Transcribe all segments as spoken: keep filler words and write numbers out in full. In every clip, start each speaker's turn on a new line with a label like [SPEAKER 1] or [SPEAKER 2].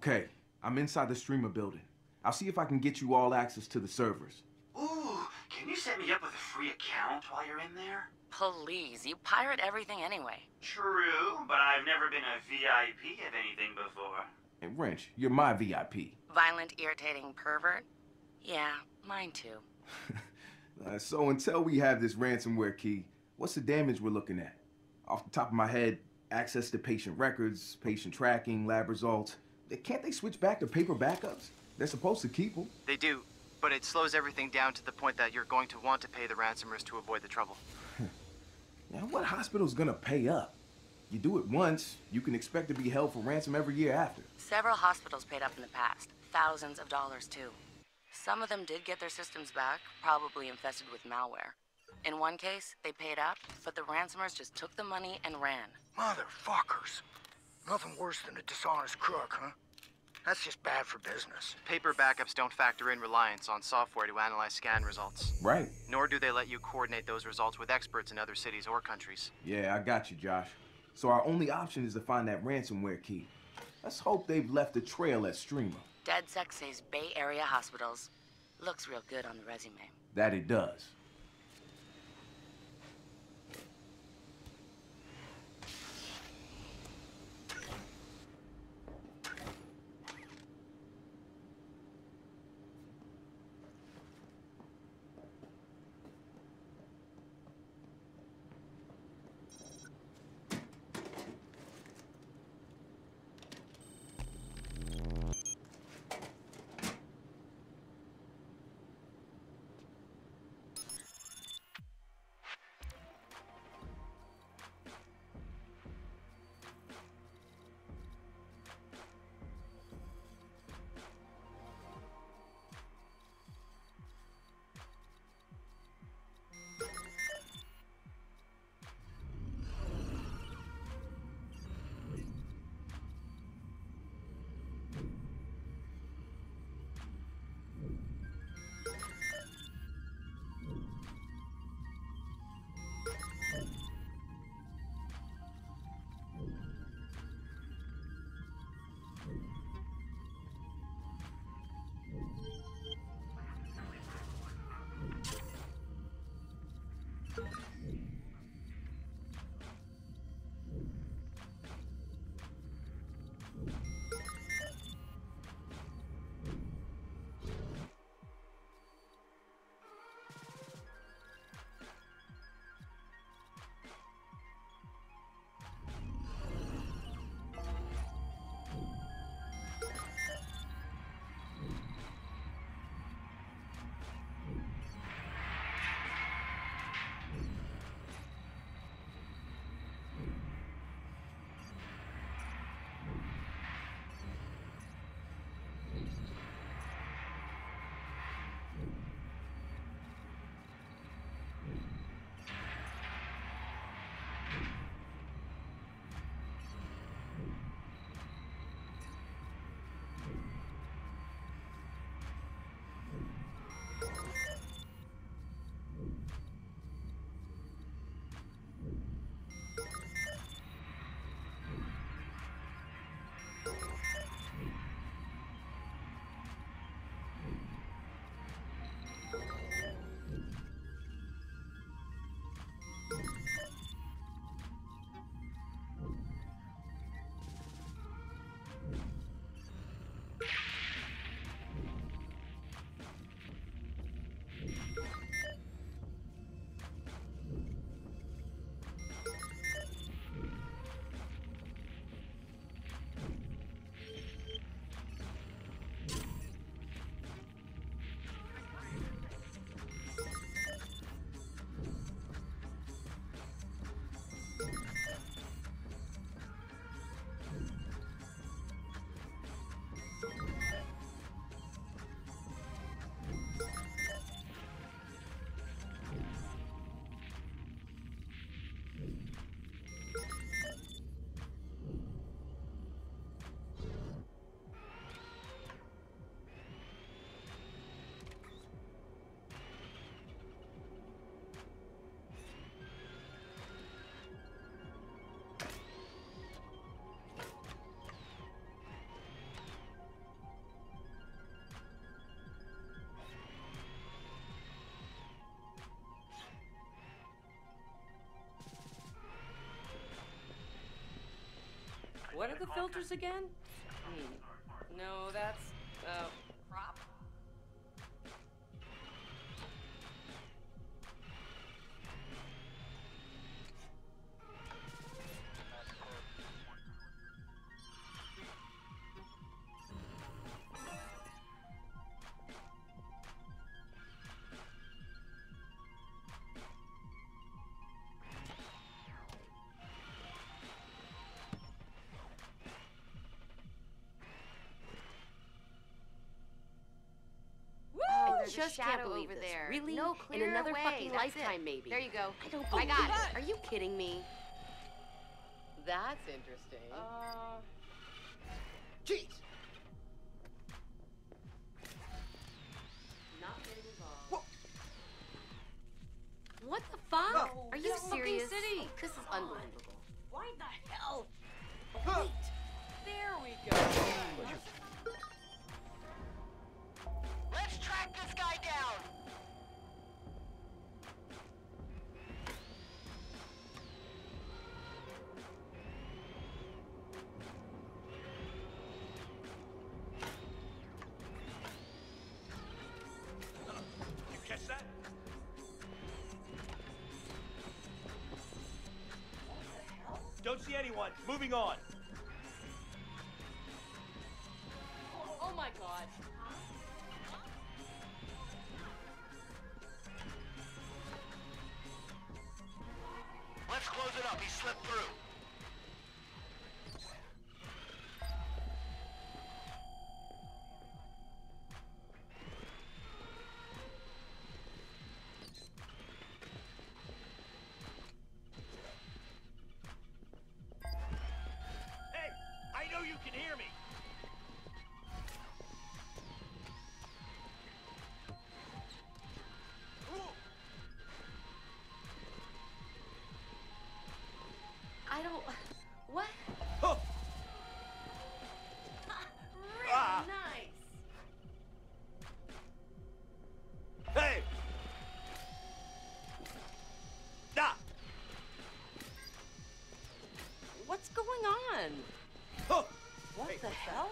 [SPEAKER 1] Okay, I'm inside the streamer building. I'll see if I can get you all access to the servers.
[SPEAKER 2] Ooh, can you set me up with a free account while you're in there?
[SPEAKER 3] Please, you pirate everything anyway.
[SPEAKER 2] True, but I've never been a V I P of anything before.
[SPEAKER 1] Hey, Wrench, you're my V I P.
[SPEAKER 3] Violent, irritating pervert? Yeah, mine too.
[SPEAKER 1] uh, so until we have this ransomware key, what's the damage we're looking at? Off the top of my head, access to patient records, patient tracking, lab results. Can't they switch back to paper backups? They're supposed to keep them.
[SPEAKER 4] They do, but it slows everything down to the point that you're going to want to pay the ransomers to avoid the trouble.
[SPEAKER 1] Now, what hospital's gonna pay up? You do it once, you can expect to be held for ransom every year after.
[SPEAKER 3] Several hospitals paid up in the past. Thousands of dollars, too. Some of them did get their systems back, probably infested with malware. In one case, they paid up, but the ransomers just took the money and ran.
[SPEAKER 5] Motherfuckers. Nothing worse than a dishonest crook, huh? That's just bad for business.
[SPEAKER 4] Paper backups don't factor in reliance on software to analyze scan results.
[SPEAKER 1] Right.
[SPEAKER 4] Nor do they let you coordinate those results with experts in other cities or countries.
[SPEAKER 1] Yeah, I got you, Josh. So our only option is to find that ransomware key. Let's hope they've left a trail at Streamer.
[SPEAKER 3] DedSec says Bay Area hospitals. Looks real good on the resume.
[SPEAKER 1] That it does.
[SPEAKER 6] what are the filters again? Hmm. No, that's, uh, prop?
[SPEAKER 7] There's
[SPEAKER 6] just
[SPEAKER 7] a shadow
[SPEAKER 6] can't believe
[SPEAKER 7] over
[SPEAKER 6] this.
[SPEAKER 7] there.
[SPEAKER 6] Really?
[SPEAKER 7] No, clear
[SPEAKER 6] In another
[SPEAKER 7] away.
[SPEAKER 6] fucking
[SPEAKER 7] That's
[SPEAKER 6] lifetime,
[SPEAKER 7] it.
[SPEAKER 6] maybe.
[SPEAKER 7] There you go.
[SPEAKER 6] I don't
[SPEAKER 7] I
[SPEAKER 6] believe
[SPEAKER 7] got
[SPEAKER 6] that.
[SPEAKER 7] it.
[SPEAKER 6] Are you kidding me? That's interesting. Uh...
[SPEAKER 5] Jeez.
[SPEAKER 6] Not getting involved.
[SPEAKER 5] Whoa.
[SPEAKER 6] What the fuck?
[SPEAKER 5] Oh,
[SPEAKER 6] Are you
[SPEAKER 7] this
[SPEAKER 6] serious?
[SPEAKER 7] fucking city.
[SPEAKER 6] This is unbelievable.
[SPEAKER 7] Why the hell?
[SPEAKER 6] Wait. There we go.
[SPEAKER 7] Let's track this guy down.
[SPEAKER 8] You catch that? Don't see anyone. Moving on.
[SPEAKER 6] Oh my god.
[SPEAKER 7] Let's close it up. He slipped through.
[SPEAKER 8] Hey, I know you can hear me.
[SPEAKER 6] I don't... What?
[SPEAKER 8] Oh.
[SPEAKER 6] Really
[SPEAKER 8] Ah.
[SPEAKER 6] nice.
[SPEAKER 8] Hey! Nah!
[SPEAKER 6] What's going on?
[SPEAKER 8] Oh.
[SPEAKER 6] What
[SPEAKER 8] Hey,
[SPEAKER 6] the
[SPEAKER 8] what's
[SPEAKER 6] hell?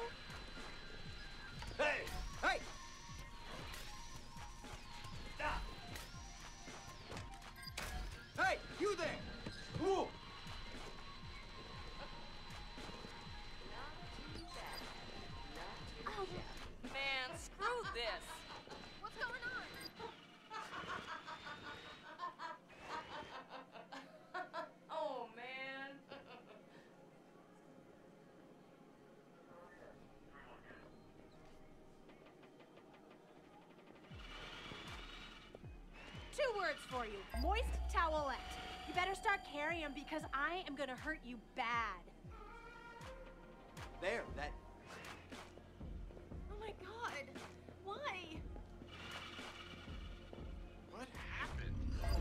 [SPEAKER 8] Hey!
[SPEAKER 5] Hey.
[SPEAKER 8] Nah!
[SPEAKER 5] Hey, you there.
[SPEAKER 8] Ooh.
[SPEAKER 6] Oh, man, screw this.
[SPEAKER 7] What's going on?
[SPEAKER 6] Oh, man.
[SPEAKER 9] Two words for you. Moist towelette. You better start carrying them because I am gonna hurt you bad.
[SPEAKER 5] There, that.
[SPEAKER 9] Oh my god. Why?
[SPEAKER 5] What happened?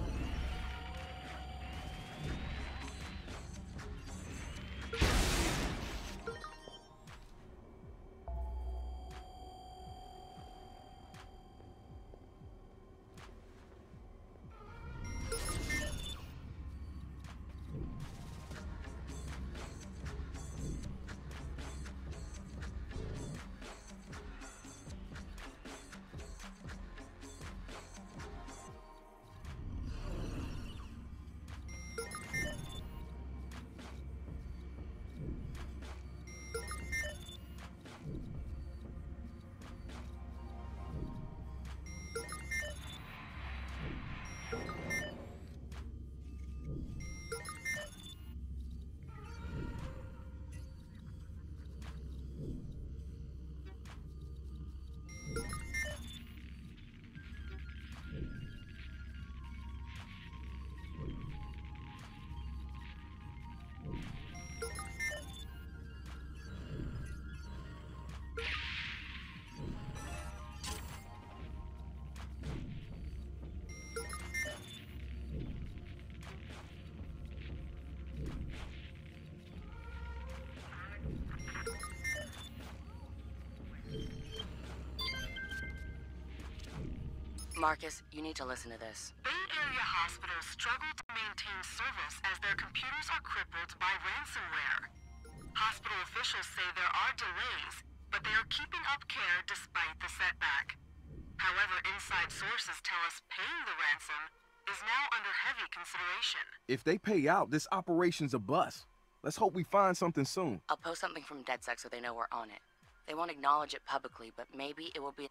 [SPEAKER 3] Marcus, you need to listen to this.
[SPEAKER 10] Bay Area hospitals struggle to maintain service as their computers are crippled by ransomware. Hospital officials say there are delays, but they are keeping up care despite the setback. However, inside sources tell us paying the ransom is now under heavy consideration.
[SPEAKER 1] If they pay out, this operation's a bust. Let's hope we find something soon.
[SPEAKER 3] I'll post something from DedSec so they know we're on it. They won't acknowledge it publicly, but maybe it will be...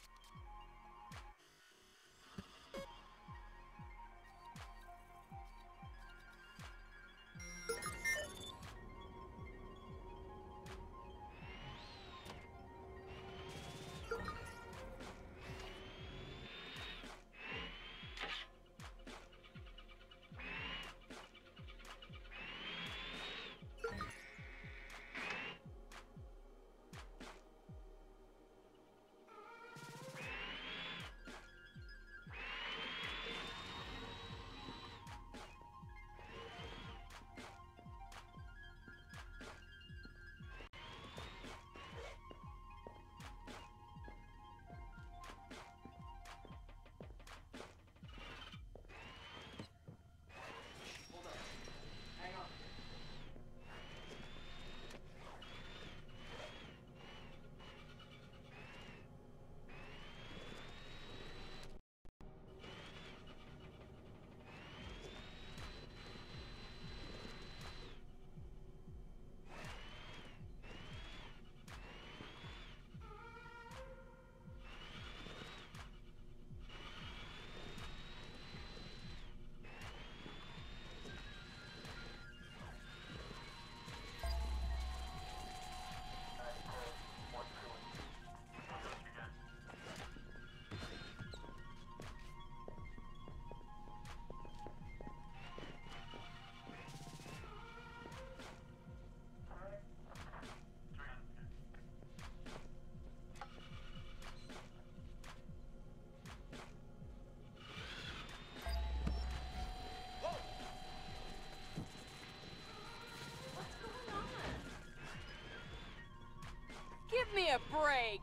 [SPEAKER 6] Give me a break!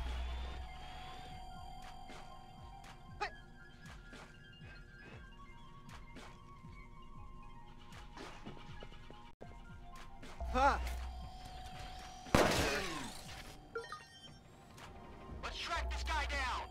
[SPEAKER 5] Ha!
[SPEAKER 7] Let's track this guy down!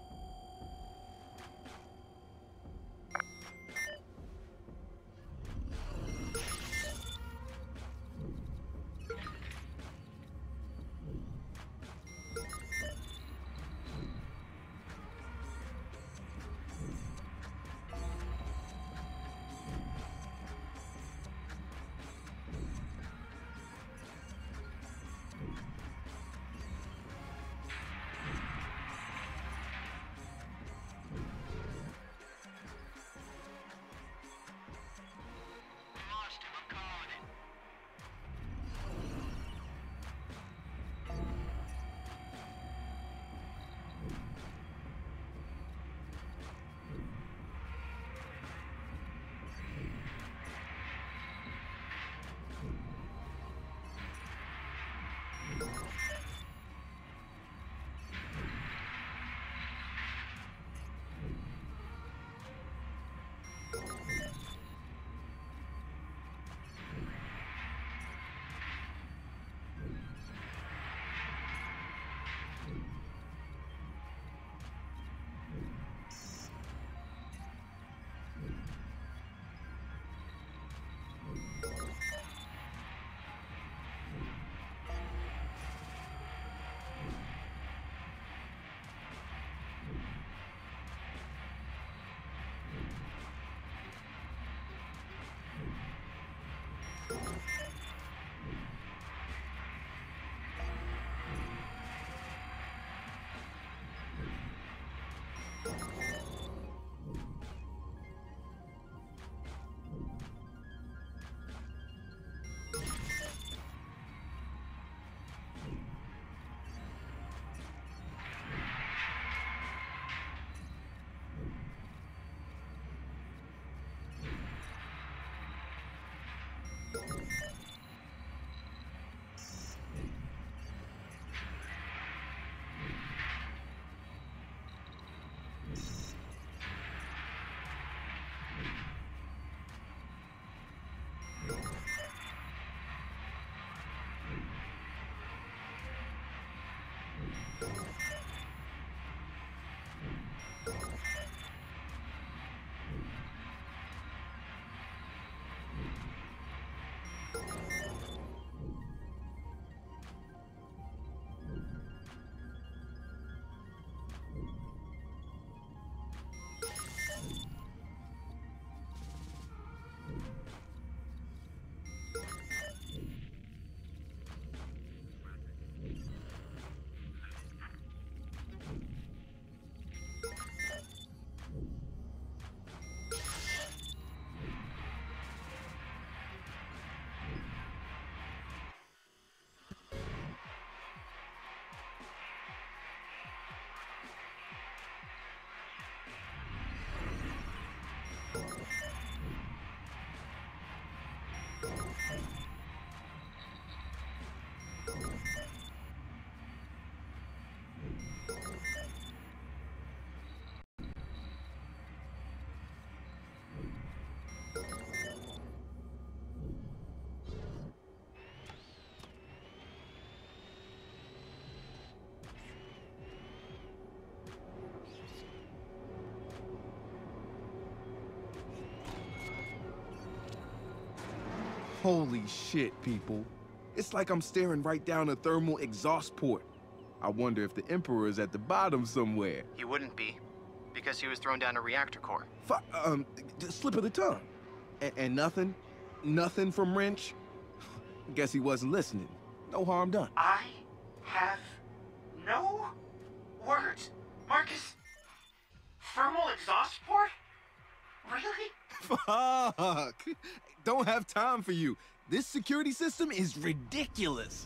[SPEAKER 1] Holy shit, people. It's like I'm staring right down a thermal exhaust port. I wonder if the Emperor is at the bottom somewhere.
[SPEAKER 4] He wouldn't be, because he was thrown down a reactor core.
[SPEAKER 1] F um, slip of the tongue. A and nothing? Nothing from Wrench? Guess he wasn't listening. No harm done.
[SPEAKER 2] I have no words. Marcus, thermal exhaust port? Really?
[SPEAKER 1] Fuck! Don't have time for you. This security system is ridiculous.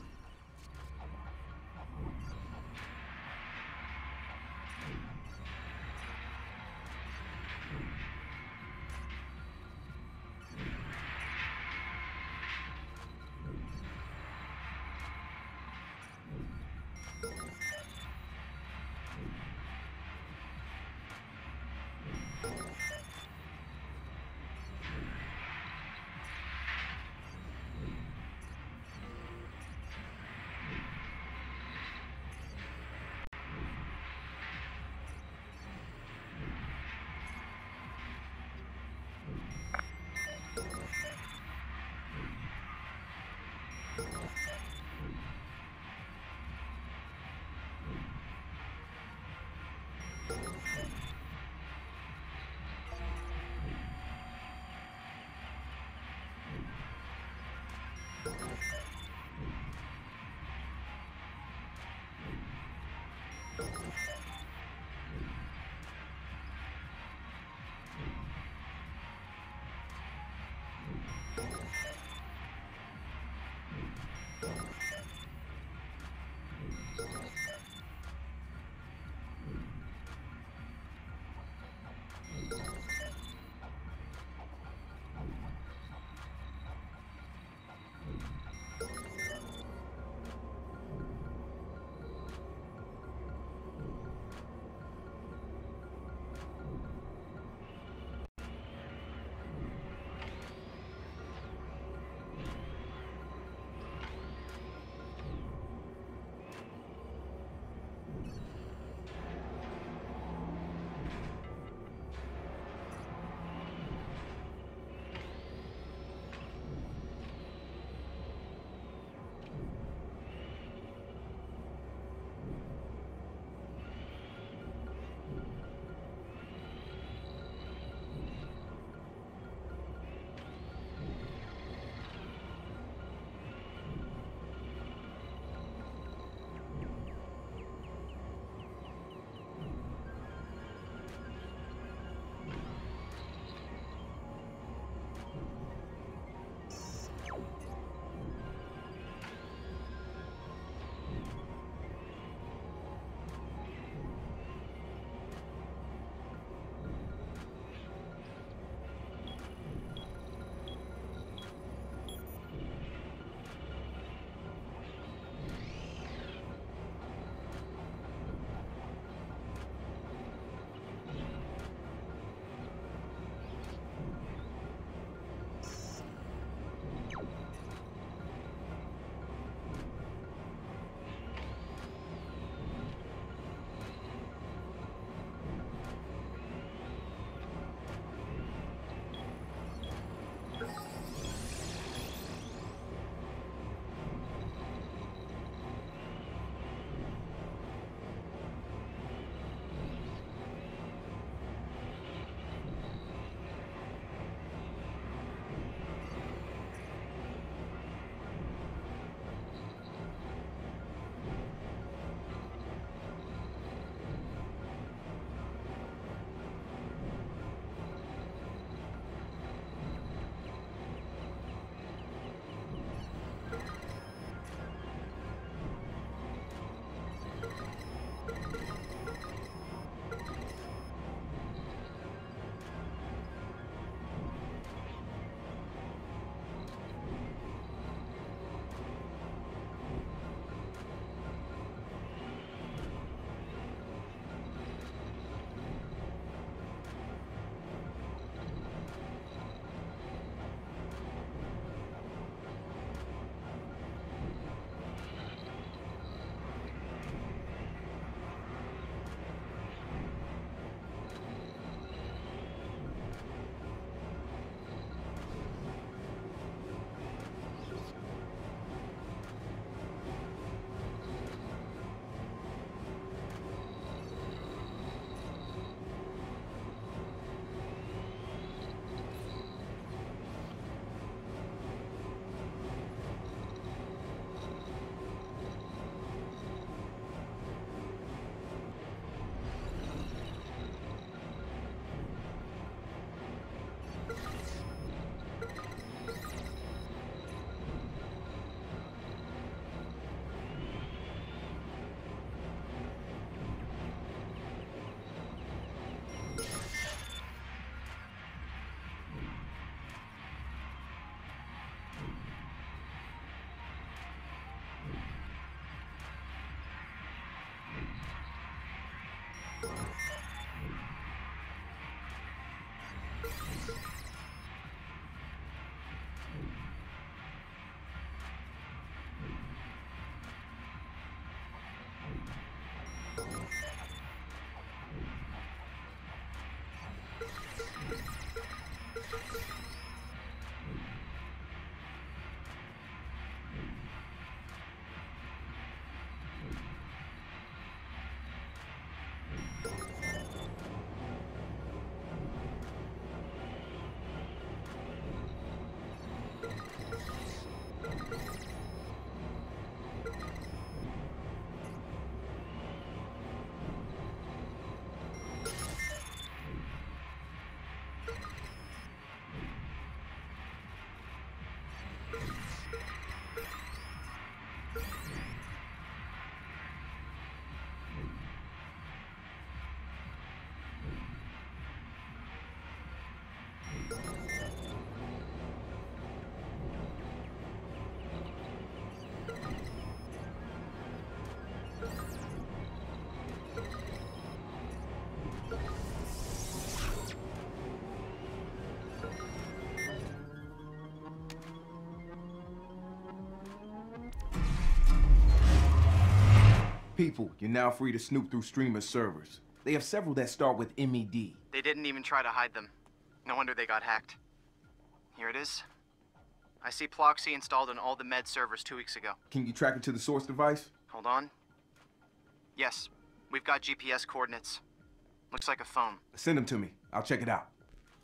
[SPEAKER 1] People, you're now free to snoop through streamers' servers. They have several that start with M E D.
[SPEAKER 4] They didn't even try to hide them. No wonder they got hacked. Here it is. I see Ploxy installed on all the med servers two weeks ago.
[SPEAKER 1] Can you track it to the source device?
[SPEAKER 4] Hold on. Yes, we've got G P S coordinates. Looks like a phone.
[SPEAKER 1] Send them to me. I'll check it out.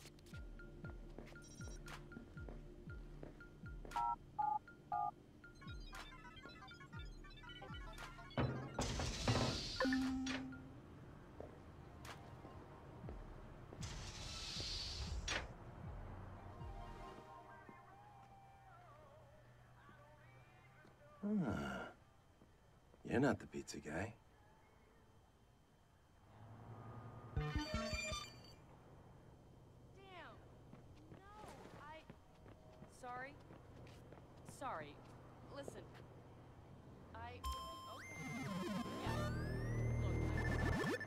[SPEAKER 11] Ah, you're not the pizza guy.
[SPEAKER 6] Damn. No, I... Sorry. Sorry. Listen. I... Okay. Yeah. Look, I'm...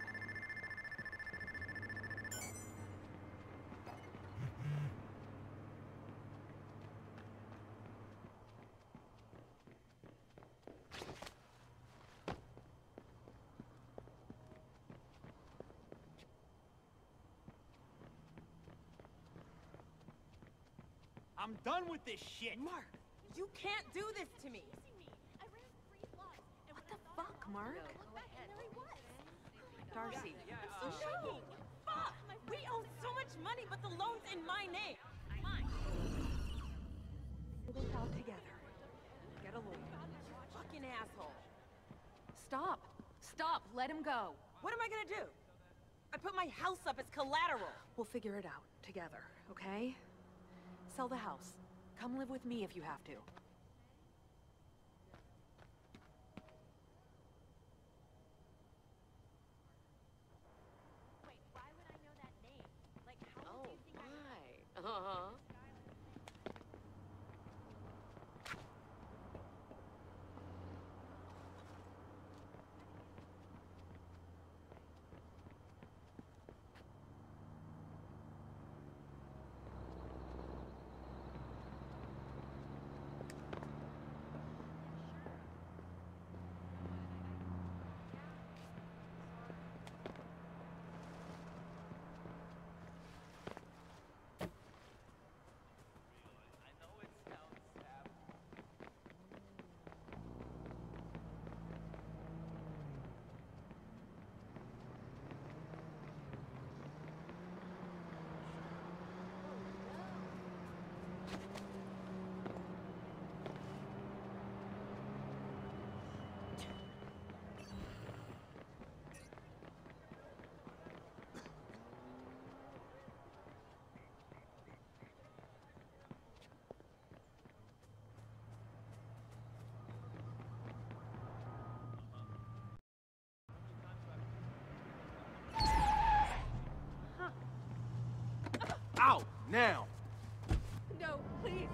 [SPEAKER 8] I'm done with this shit.
[SPEAKER 6] Mark, you can't do this to me. What the fuck, Mark? Darcy, I'm so shaking. Fuck! We owe so much money, but the loan's in my name. Mine. Get it all together. Get a lawyer. Fucking asshole. Stop. Stop. Let him go. What am I gonna do? I put my house up as collateral. We'll figure it out together, okay? Sell the house. Come live with me if you have to.
[SPEAKER 9] Wait, why would I know that name? Like, how
[SPEAKER 6] Oh,
[SPEAKER 9] would you think I...
[SPEAKER 6] my. Uh-huh.
[SPEAKER 1] Out now.
[SPEAKER 6] No, please.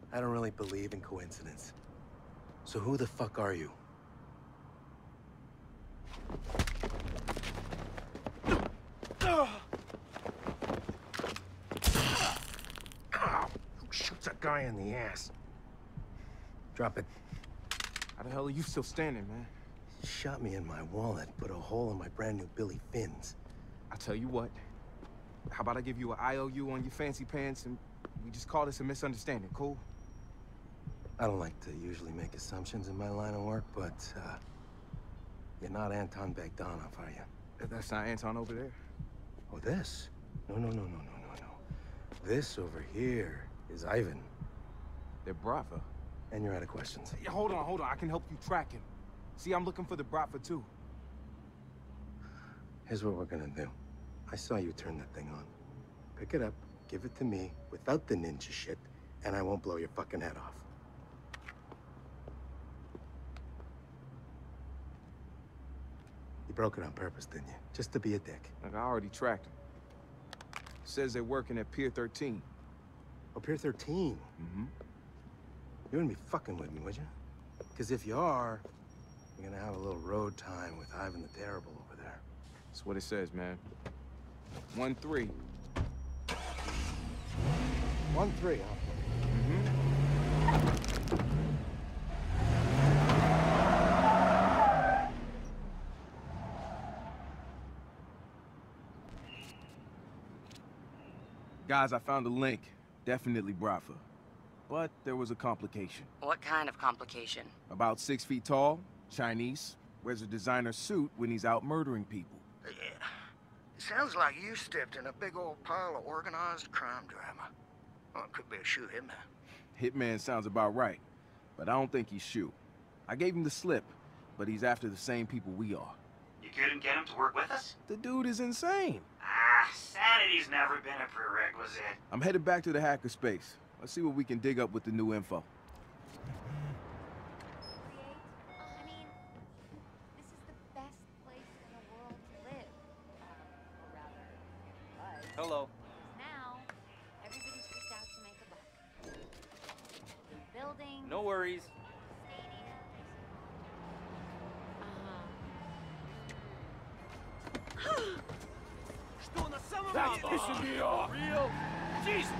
[SPEAKER 11] I don't really believe in coincidence. So who the fuck are you? Who shoots a guy in the ass? Drop it.
[SPEAKER 1] How the hell are you still standing, man?
[SPEAKER 11] He shot me in my wallet, put a hole in my brand new Billy Fins.
[SPEAKER 1] I'll tell you what. How about I give you an I O U on your fancy pants and we just call this a misunderstanding, cool?
[SPEAKER 11] I don't like to usually make assumptions in my line of work, but, uh... you're not Anton Bogdanov, are you?
[SPEAKER 1] That's not Anton over there.
[SPEAKER 11] Oh, this? No, no, no, no, no, no, no. This over here is Ivan.
[SPEAKER 1] They're Bratva.
[SPEAKER 11] And you're out of questions.
[SPEAKER 1] Hey, hold on, hold on. I can help you track him. See, I'm looking for the Bratva, too.
[SPEAKER 11] Here's what we're gonna do. I saw you turn that thing on. Pick it up, give it to me, without the ninja shit, and I won't blow your fucking head off. You broke it on purpose, didn't you? Just to be a dick.
[SPEAKER 1] Like, I already tracked him. Says they're working at Pier thirteen.
[SPEAKER 11] Oh, Pier thirteen?
[SPEAKER 1] Mm-hmm.
[SPEAKER 11] You wouldn't be fucking with me, would you? Because if you are, you're gonna have a little road time with Ivan the Terrible over there.
[SPEAKER 1] That's what it says, man. One three.
[SPEAKER 11] One three, huh?
[SPEAKER 1] Mm-hmm. Guys, I found a link. Definitely Bratva. But there was a complication.
[SPEAKER 3] What kind of complication?
[SPEAKER 1] About six feet tall, Chinese, wears a designer suit when he's out murdering people.
[SPEAKER 5] Yeah. It sounds like you stepped in a big old pile of organized crime drama. Well, it could be a shoe hitman.
[SPEAKER 1] Hitman sounds about right, but I don't think he's Shu. I gave him the slip, but he's after the same people we are.
[SPEAKER 2] You couldn't get him to work with us?
[SPEAKER 1] The dude is insane.
[SPEAKER 2] Ah, sanity's never been a prerequisite.
[SPEAKER 1] I'm headed back to the hackerspace. Let's see what we can dig up with the new info.
[SPEAKER 12] I mean, this is the best place in the world to live. Or rather, it was.
[SPEAKER 8] Hello.
[SPEAKER 12] Now, everybody's just out to make a buck. New buildings.
[SPEAKER 8] No worries.
[SPEAKER 13] That's pissing me off.
[SPEAKER 8] Real? Jesus.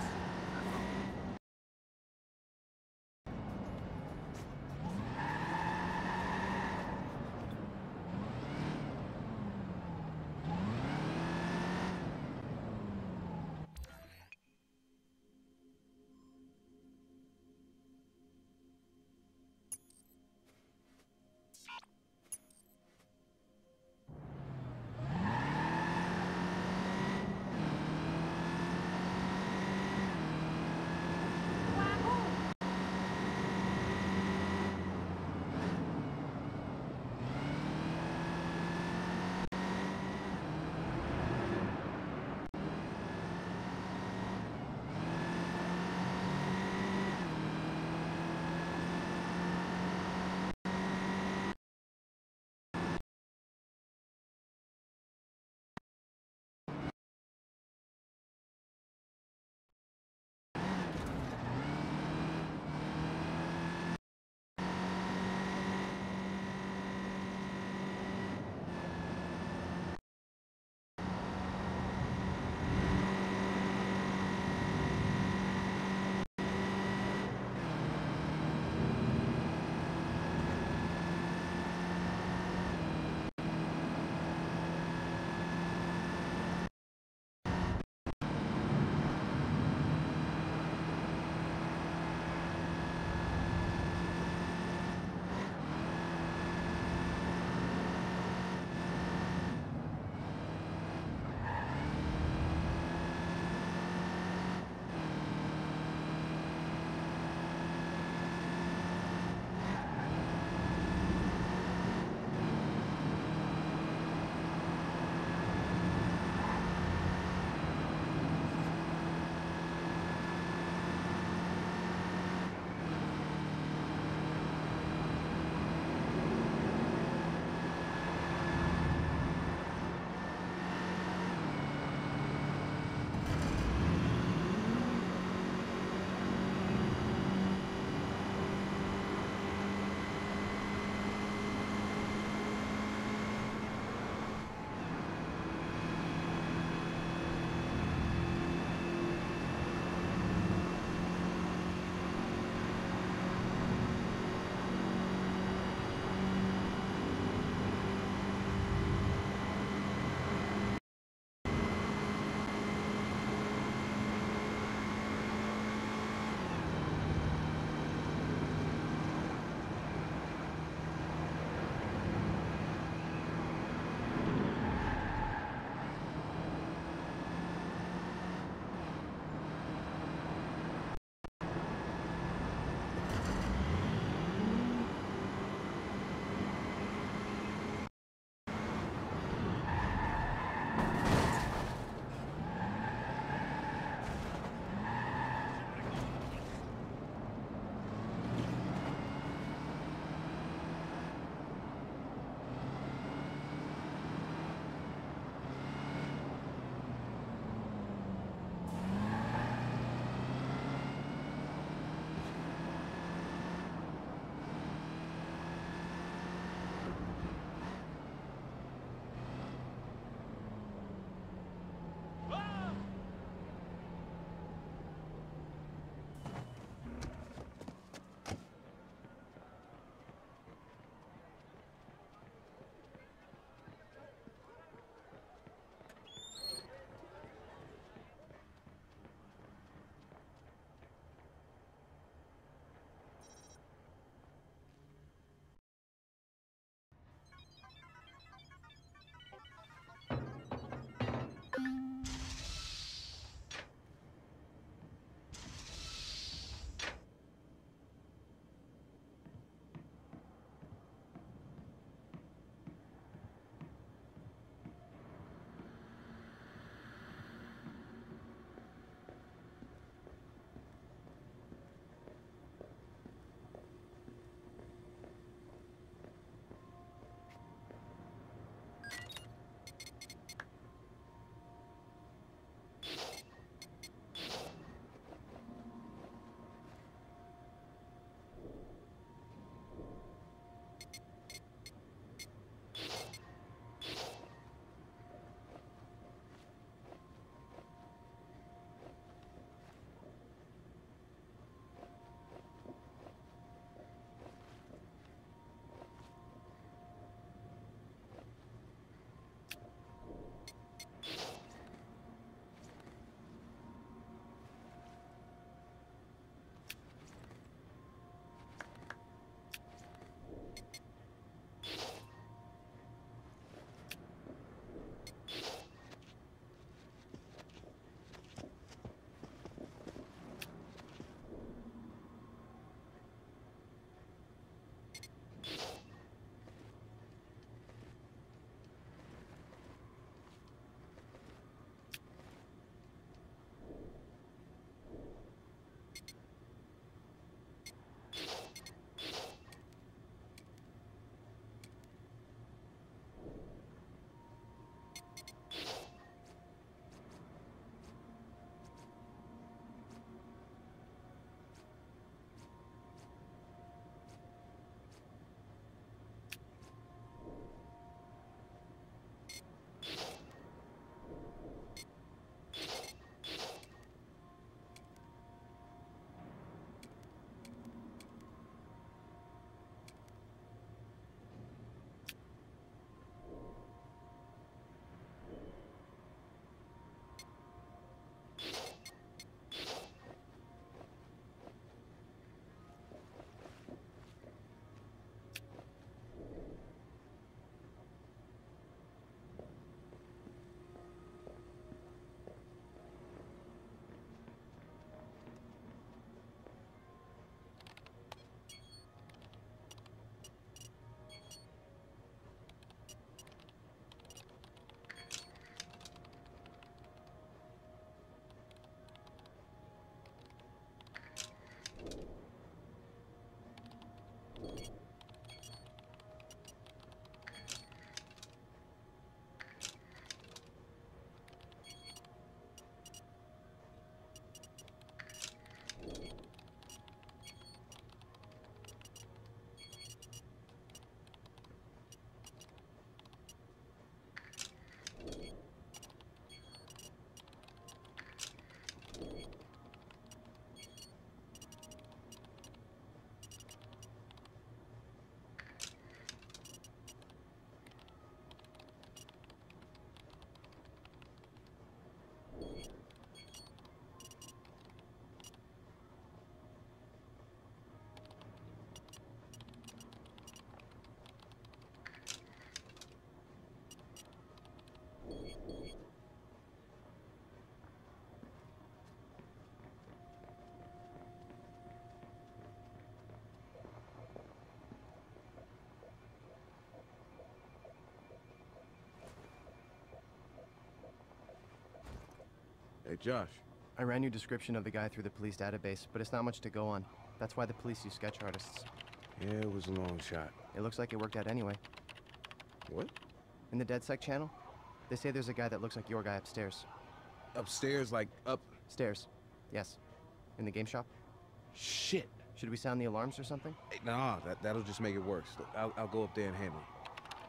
[SPEAKER 14] Hey, Josh.
[SPEAKER 4] I ran your description of the guy through the police database, but it's not much to go on. That's why the police use sketch artists.
[SPEAKER 14] Yeah, it was a long shot.
[SPEAKER 4] It looks like it worked out anyway.
[SPEAKER 14] What?
[SPEAKER 4] In the DedSec channel, they say there's a guy that looks like your guy upstairs.
[SPEAKER 14] Upstairs, like up?
[SPEAKER 4] Stairs, yes. In the game shop.
[SPEAKER 14] Shit.
[SPEAKER 4] Should we sound the alarms or something?
[SPEAKER 14] Hey, nah, that, that'll just make it worse. Look, I'll, I'll go up there and handle it.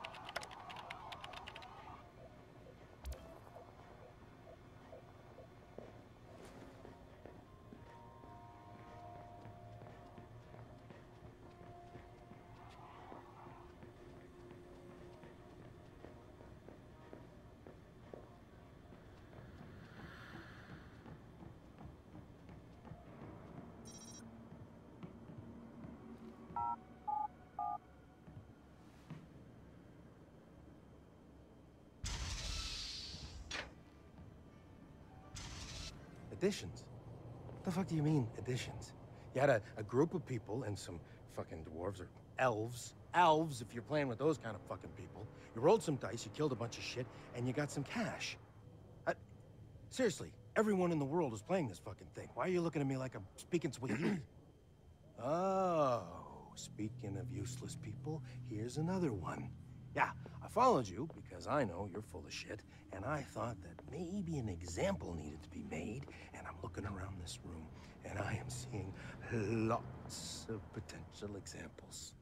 [SPEAKER 11] Additions? What the fuck do you mean, additions? You had a, a group of people and some fucking dwarves or elves. Elves, if you're playing with those kind of fucking people. You rolled some dice, you killed a bunch of shit, and you got some cash. I, seriously, everyone in the world is playing this fucking thing. Why are you looking at me like I'm speaking Swahili? Oh, speaking of useless people, here's another one. Yeah, I followed you because I know you're full of shit, and I thought that maybe an example needed to be made, and I'm looking around this room, and I am seeing lots of potential examples.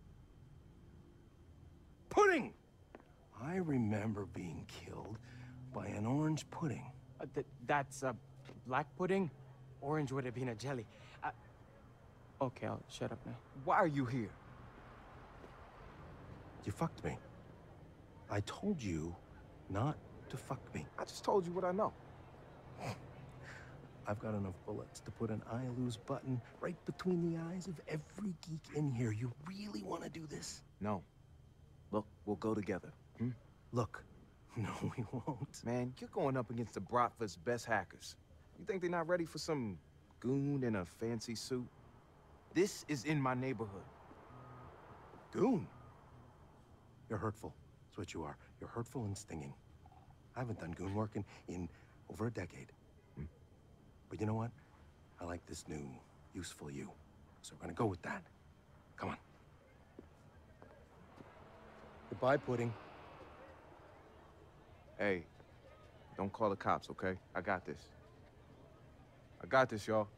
[SPEAKER 11] Pudding! I remember being killed by an orange pudding.
[SPEAKER 15] Uh, th that's uh, black pudding? Orange would have been a jelly. Uh, okay, I'll shut up now. Why are you here?
[SPEAKER 11] You fucked me. I told you not to fuck me.
[SPEAKER 1] I just told you what I know.
[SPEAKER 11] I've got enough bullets to put an I lose button right between the eyes of every geek in here. You really want to do this?
[SPEAKER 1] No. Look, we'll go together. Hmm?
[SPEAKER 11] Look, no, we won't.
[SPEAKER 1] Man, you're going up against the Bratva's best hackers. You think they're not ready for some goon in a fancy suit? This is in my neighborhood.
[SPEAKER 11] Goon? You're hurtful. That's what you are. You're hurtful and stinging. I haven't done goon work in, in over a decade. Hmm? But you know what? I like this new, useful you. So we're gonna go with that. Come on. Goodbye, Pudding.
[SPEAKER 1] Hey, don't call the cops, okay? I got this. I got this, y'all.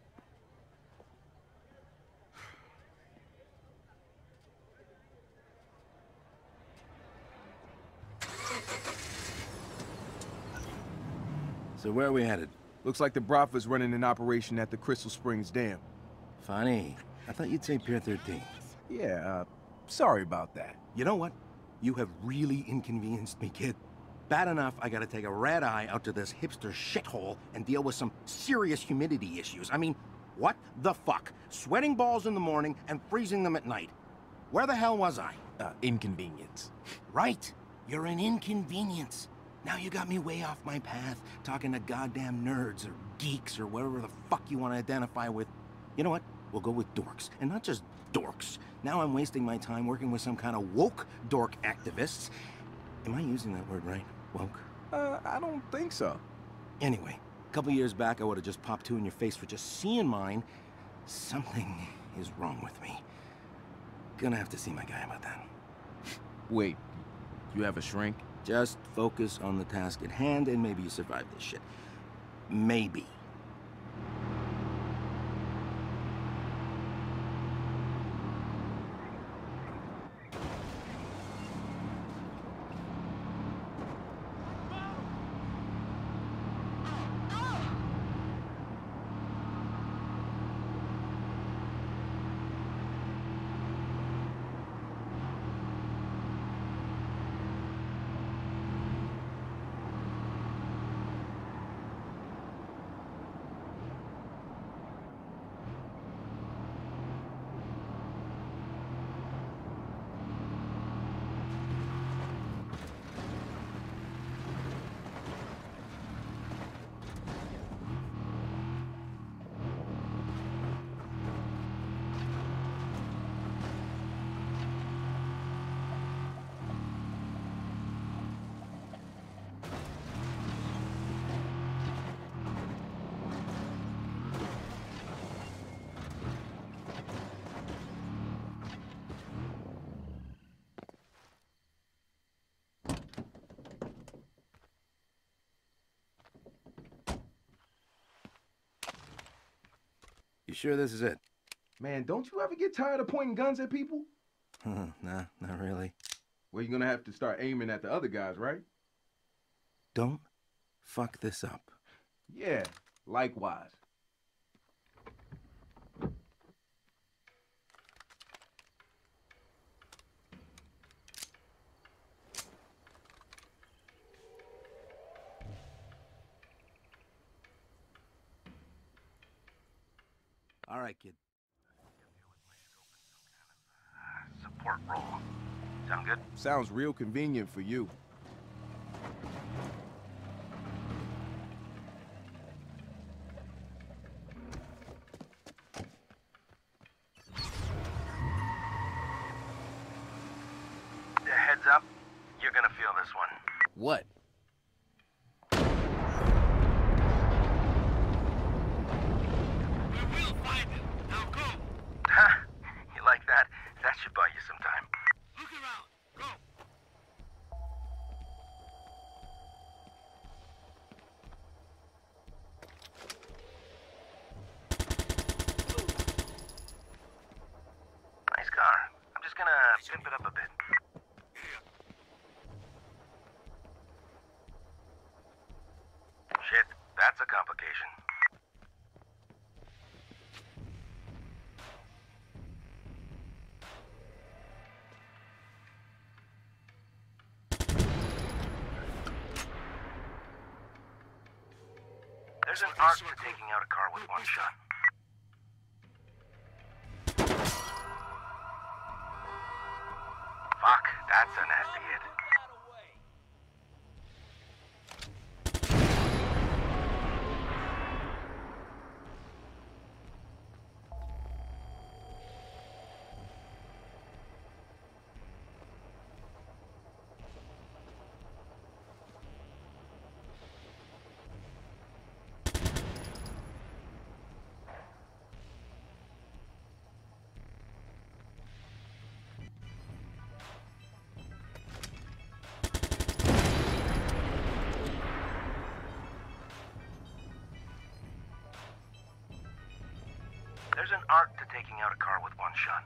[SPEAKER 11] So where are we headed?
[SPEAKER 1] Looks like the Bratva's running an operation at the Crystal Springs Dam.
[SPEAKER 11] Funny. I thought you'd say Pier thirteen.
[SPEAKER 1] Yeah, uh, sorry about that.
[SPEAKER 11] You know what? You have really inconvenienced me, kid. Bad enough I gotta take a red eye out to this hipster shithole and deal with some serious humidity issues. I mean, what the fuck? Sweating balls in the morning and freezing them at night. Where the hell was I?
[SPEAKER 1] Uh, inconvenience.
[SPEAKER 11] Right. You're an inconvenience. Now you got me way off my path, talking to goddamn nerds or geeks or whatever the fuck you want to identify with. You know what? We'll go with dorks. And not just dorks. Now I'm wasting my time working with some kind of woke dork activists. Am I using that word right? Woke?
[SPEAKER 1] Uh, I don't think so.
[SPEAKER 11] Anyway, a couple years back, I would have just popped two in your face for just seeing mine. Something is wrong with me. Gonna have to see my guy about that.
[SPEAKER 1] Wait, you have a shrink?
[SPEAKER 11] Just focus on the task at hand, and maybe you survive this shit. Maybe. You sure this is it?
[SPEAKER 1] Man, don't you ever get tired of pointing guns at people?
[SPEAKER 11] Nah, not really.
[SPEAKER 1] Well, you're gonna have to start aiming at the other guys, right?
[SPEAKER 11] Don't fuck this up.
[SPEAKER 1] Yeah, likewise.
[SPEAKER 11] All right, kid.
[SPEAKER 16] Support role. Sound good?
[SPEAKER 1] Sounds real convenient for you.
[SPEAKER 16] Heads up, you're gonna feel this one.
[SPEAKER 11] What?
[SPEAKER 16] We will find him. Now go. You like that? That should buy you some time. Look around. Go. Nice car. I'm just gonna pimp it up a bit. Shit, that's a complication. There's an art to taking out a car with one shot. Fuck, that's a nasty hit. There's an art to taking out a car with one shot.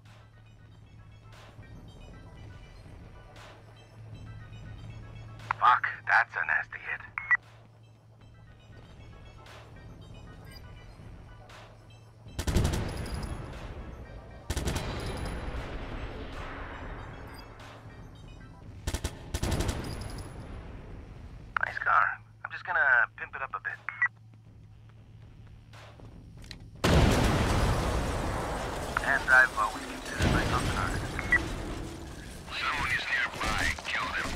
[SPEAKER 16] Fuck, that's a nasty hit. Nice car. I'm just gonna pimp it up a bit. And I've always considered myself an artist. Someone is nearby. Kill them.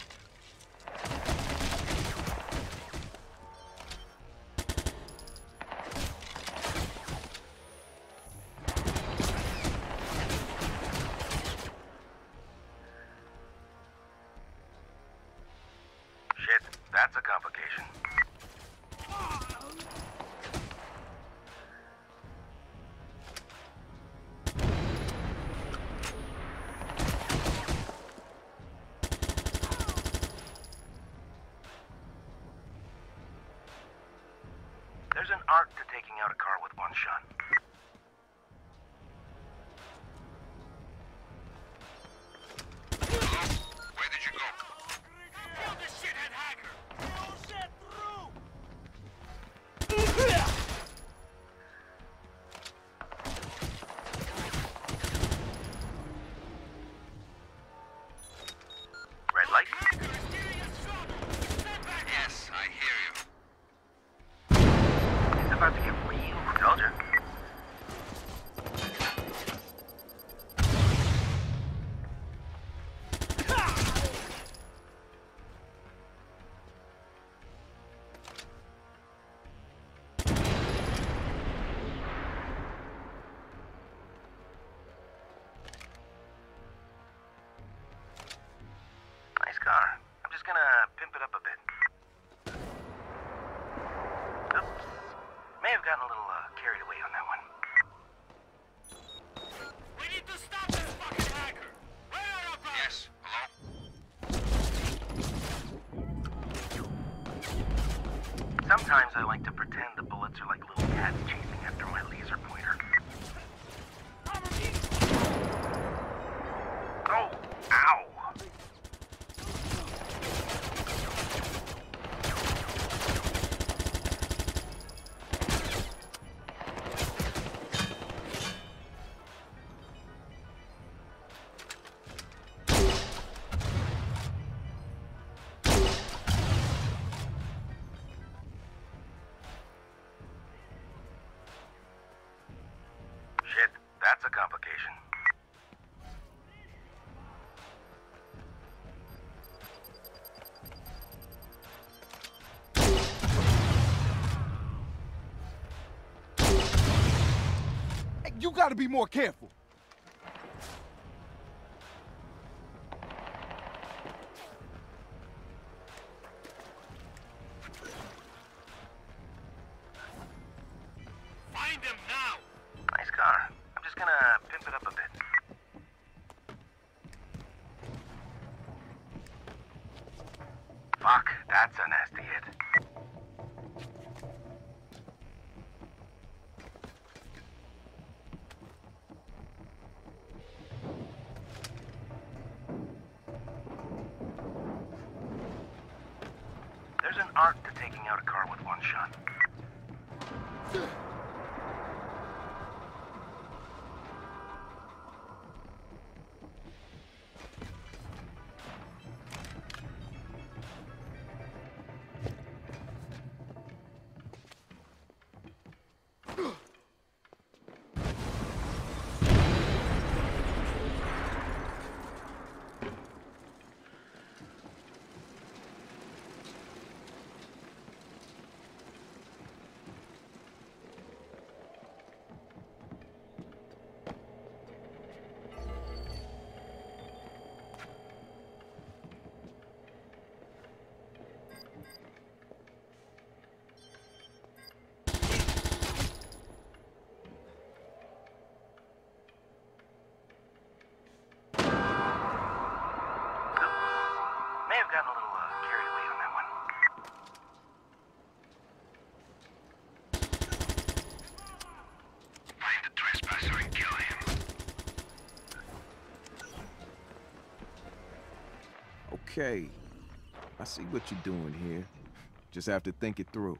[SPEAKER 16] Shit, that's a complication. There's an art to taking out a car with one shot. Hello? Where did you go? Kill this shithead hacker! All set through! Red light? Yes, I hear you. It's about to get real, told you. Nice car. I'm just gonna pimp it up a bit. Oops. May have gotten a Sometimes I like to pretend the bullets are like little cats chasing after my laser pointer. Oh, ow! Shit, that's a complication.
[SPEAKER 14] Hey, you gotta be more careful.
[SPEAKER 16] Find him now! Nice car. I'm just gonna pimp it up a bit. Fuck, that's a nasty hit. There's an art to taking out a car with one shot. May have gotten a little uh, carried away on that one. Find the trespasser and kill him.
[SPEAKER 1] Okay. I see what you're doing here. Just have to think it through.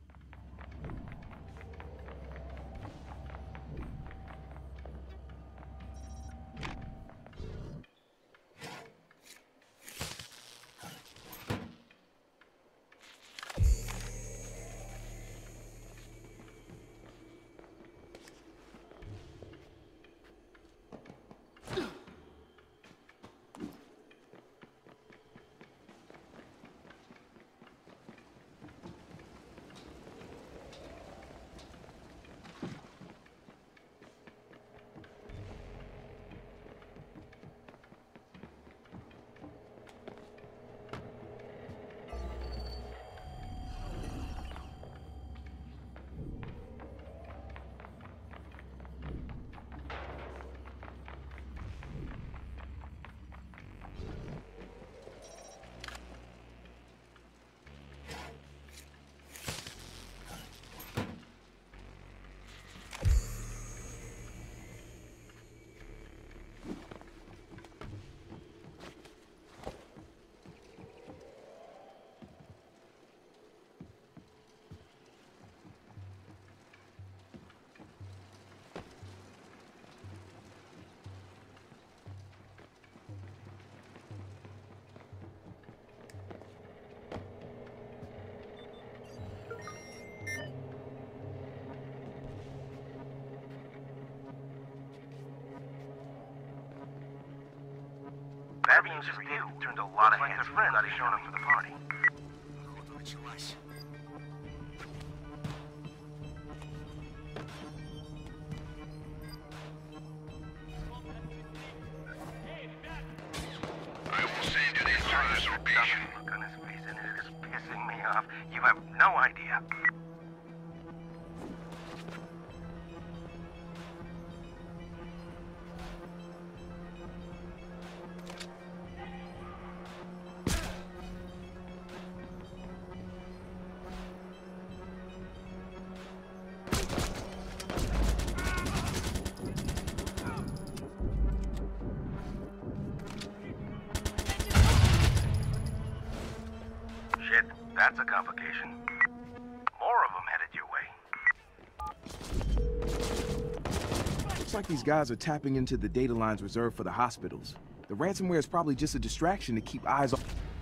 [SPEAKER 1] Bad news for you. Turned a lot of heads. Their friends not showing up for the party. I will send you the insurance location. Look on his face and it is pissing me off. You have no idea.
[SPEAKER 16] location. More of them headed your way.
[SPEAKER 1] Looks like these guys are tapping into the data lines reserved for the hospitals. The ransomware is probably just a distraction to keep eyes on...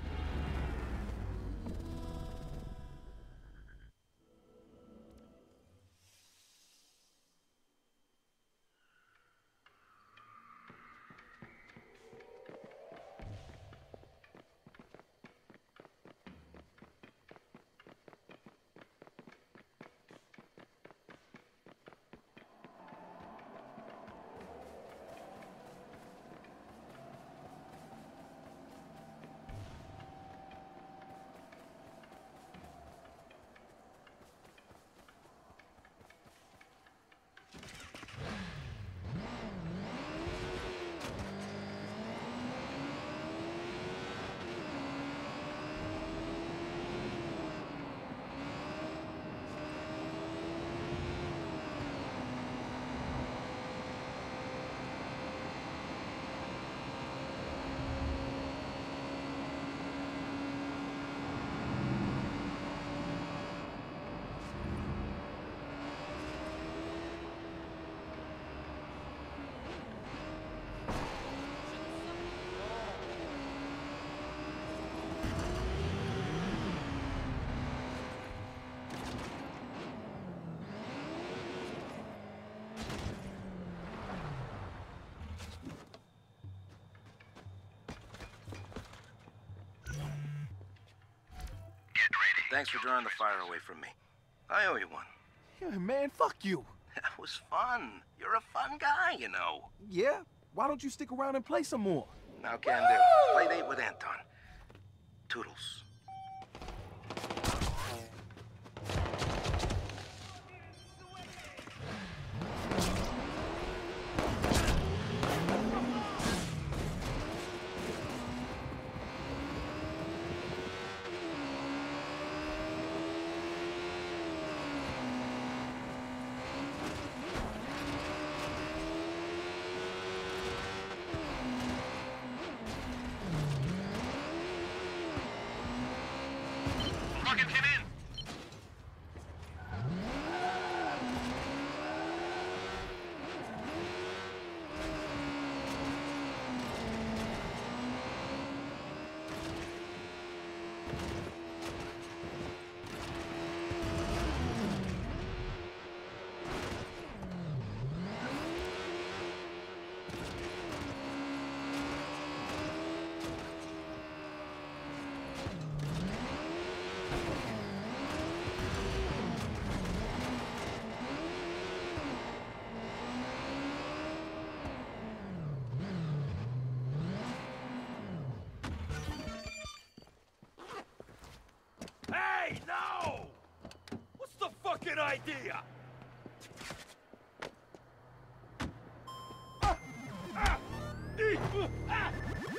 [SPEAKER 16] Thanks for drawing the fire away from me. I owe you one.
[SPEAKER 1] Yeah, man, fuck you.
[SPEAKER 16] That was fun. You're a fun guy, you know.
[SPEAKER 1] Yeah? Why don't you stick around and play some more?
[SPEAKER 16] Now can do. Play date with Anton. Toodles.
[SPEAKER 13] Hey, no! What's the fucking idea? Ah, ah, ee, uh, ah.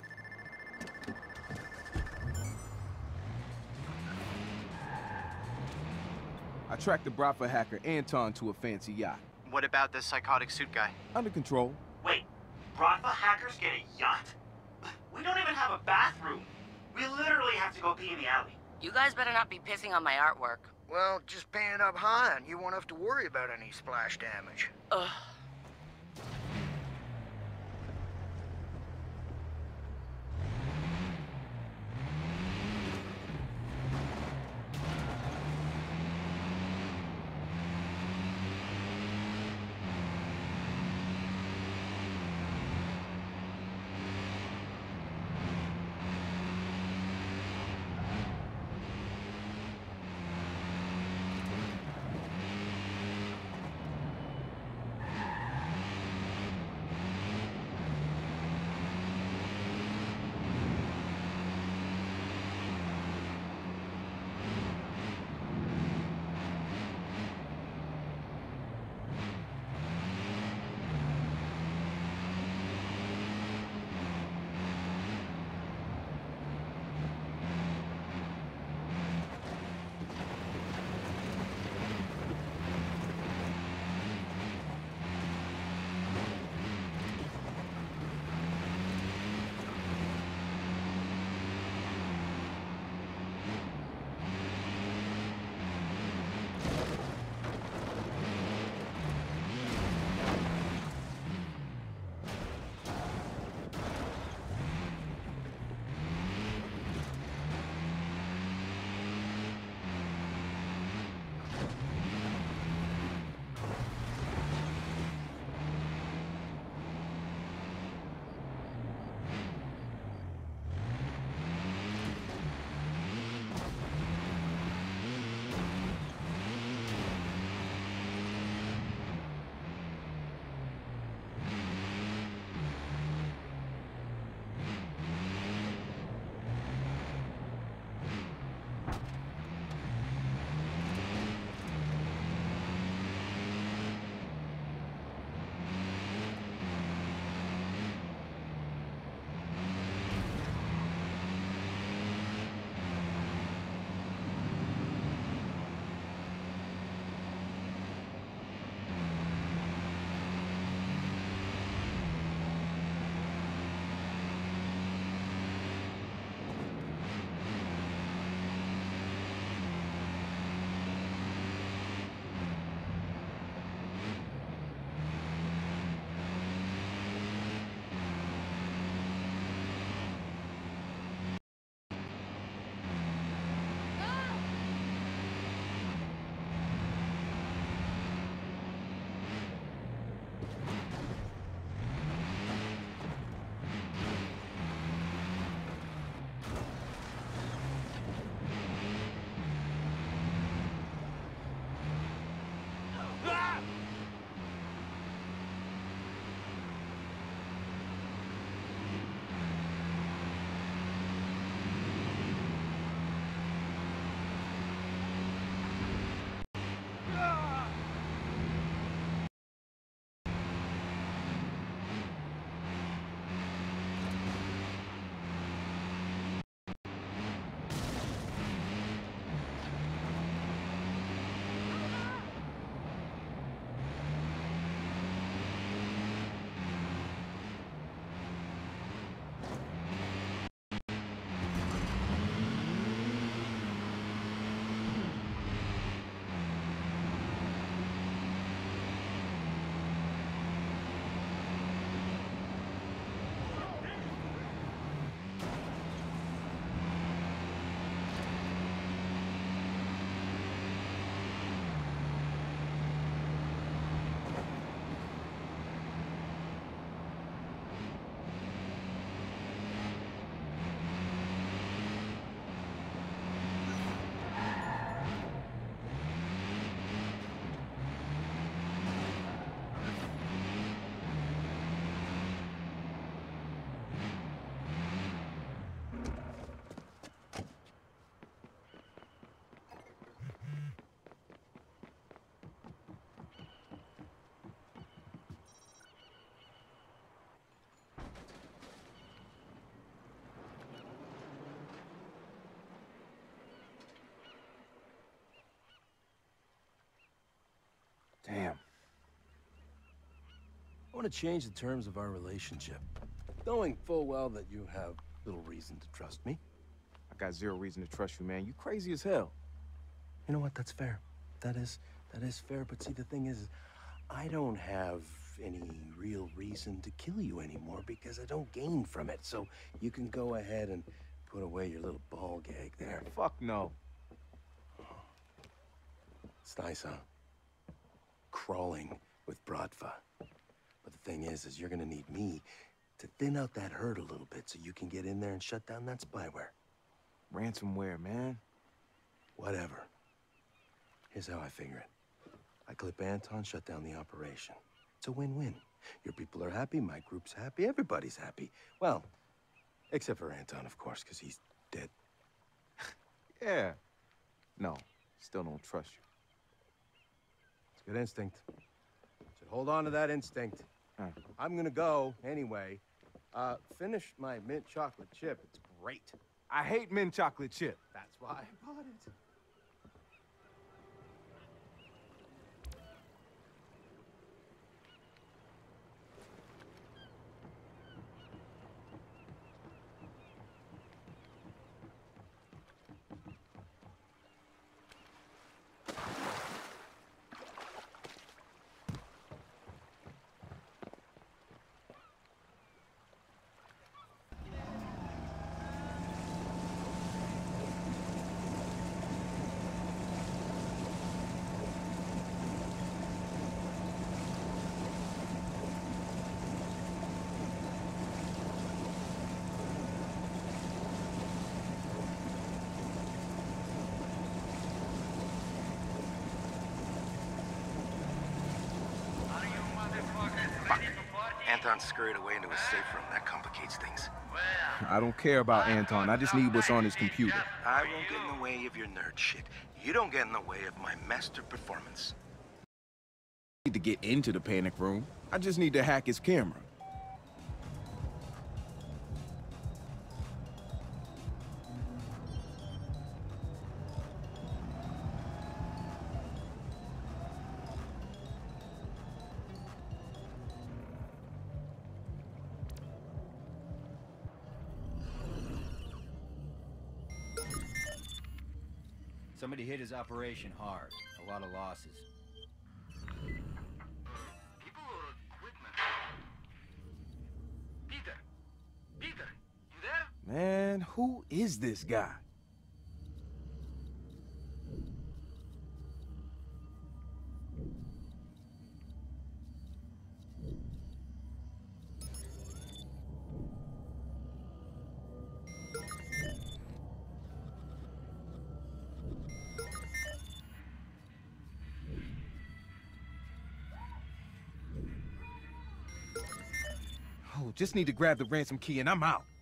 [SPEAKER 1] I tracked the Bratva hacker Anton to a fancy yacht.
[SPEAKER 4] What about this psychotic suit guy?
[SPEAKER 1] Under control.
[SPEAKER 2] Wait, Bratva hackers get a yacht? We don't even have a bathroom. We literally have to go pee in the alley.
[SPEAKER 3] You guys better not be pissing on my artwork.
[SPEAKER 5] Well, just paint it up high and you won't have to worry about any splash damage.
[SPEAKER 3] Ugh.
[SPEAKER 1] Damn.
[SPEAKER 11] I want to change the terms of our relationship, knowing full well that you have little reason to trust me.
[SPEAKER 14] I got zero reason to trust you, man. You crazy as hell.
[SPEAKER 11] You know what? That's fair. That is, that is fair. But see, the thing is, I don't have any real reason to kill you anymore because I don't gain from it. So you can go ahead and put away your little ball gag there.
[SPEAKER 14] Fuck no.
[SPEAKER 11] It's nice, huh? Crawling with Bratva. But the thing is, is you're gonna need me to thin out that herd a little bit so you can get in there and shut down that spyware.
[SPEAKER 14] Ransomware, man.
[SPEAKER 11] Whatever. Here's how I figure it. I clip Anton, shut down the operation. It's a win-win. Your people are happy, my group's happy, everybody's happy. Well, except for Anton, of course, because he's dead.
[SPEAKER 14] Yeah. No, still don't trust you.
[SPEAKER 11] It's good instinct. Should hold on to that instinct.
[SPEAKER 14] Huh.
[SPEAKER 11] I'm gonna go anyway. Uh, finish my mint chocolate chip. It's great.
[SPEAKER 14] I hate mint chocolate chip.
[SPEAKER 11] That's why I bought it.
[SPEAKER 5] Anton's scurried away into his safe room. That complicates things.
[SPEAKER 14] I don't care about Anton. I just need what's on his computer.
[SPEAKER 5] I won't get in the way of your nerd shit. You don't get in the way of my master performance.
[SPEAKER 1] I need to get into the panic room. I just need to hack his camera.
[SPEAKER 17] Somebody hit his operation hard. A lot of losses.
[SPEAKER 16] People or equipment? Peter! Peter! You there?
[SPEAKER 1] Man, who is this guy? Oh, just need to grab the ransom key and I'm out.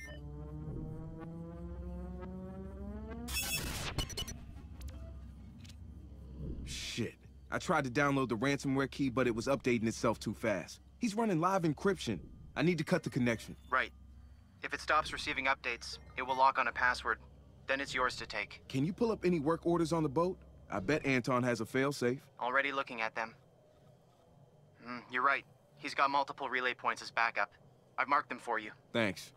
[SPEAKER 1] Shit. I tried to download the ransomware key, but it was updating itself too fast. He's running live encryption. I need to cut the connection.
[SPEAKER 4] Right. If it stops receiving updates, it will lock on a password. Then it's yours to take.
[SPEAKER 1] Can you pull up any work orders on the boat? I bet Anton has a failsafe.
[SPEAKER 4] Already looking at them. Mm, you're right. He's got multiple relay points as backup. I've marked them for you.
[SPEAKER 1] Thanks.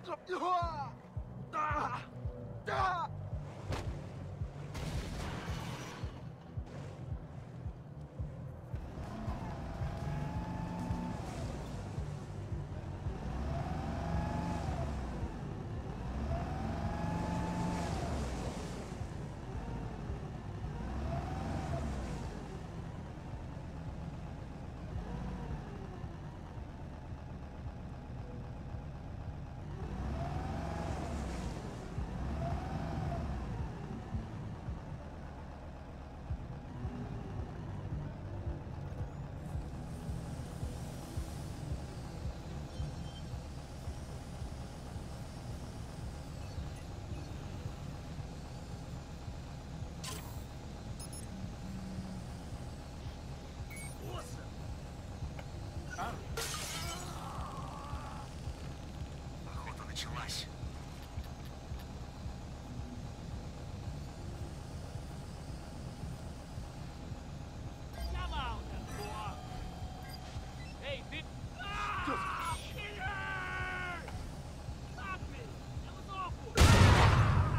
[SPEAKER 5] Охота началась.
[SPEAKER 8] Come on, boy. Hey, bitch. Ah! Killer! Stop it! That was awful.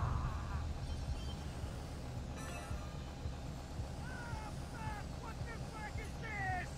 [SPEAKER 8] What the fuck is this?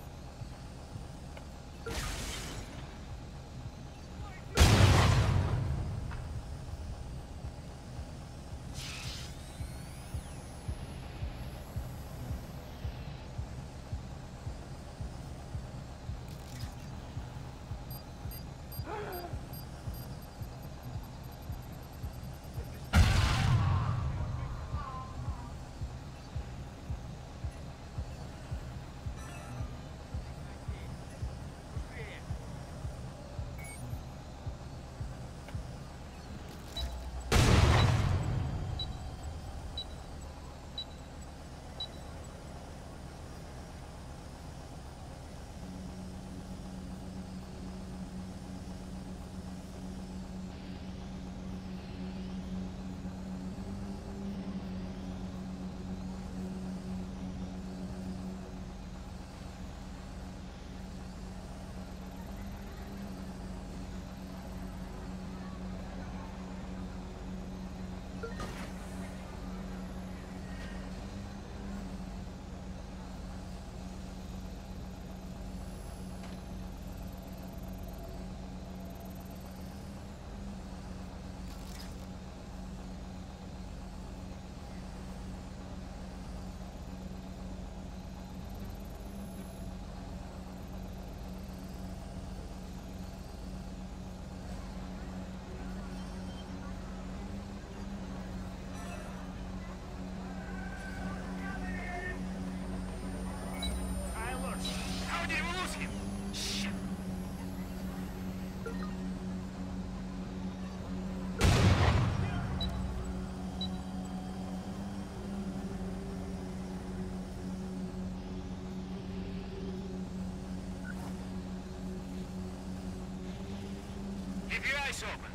[SPEAKER 5] Keep your eyes open.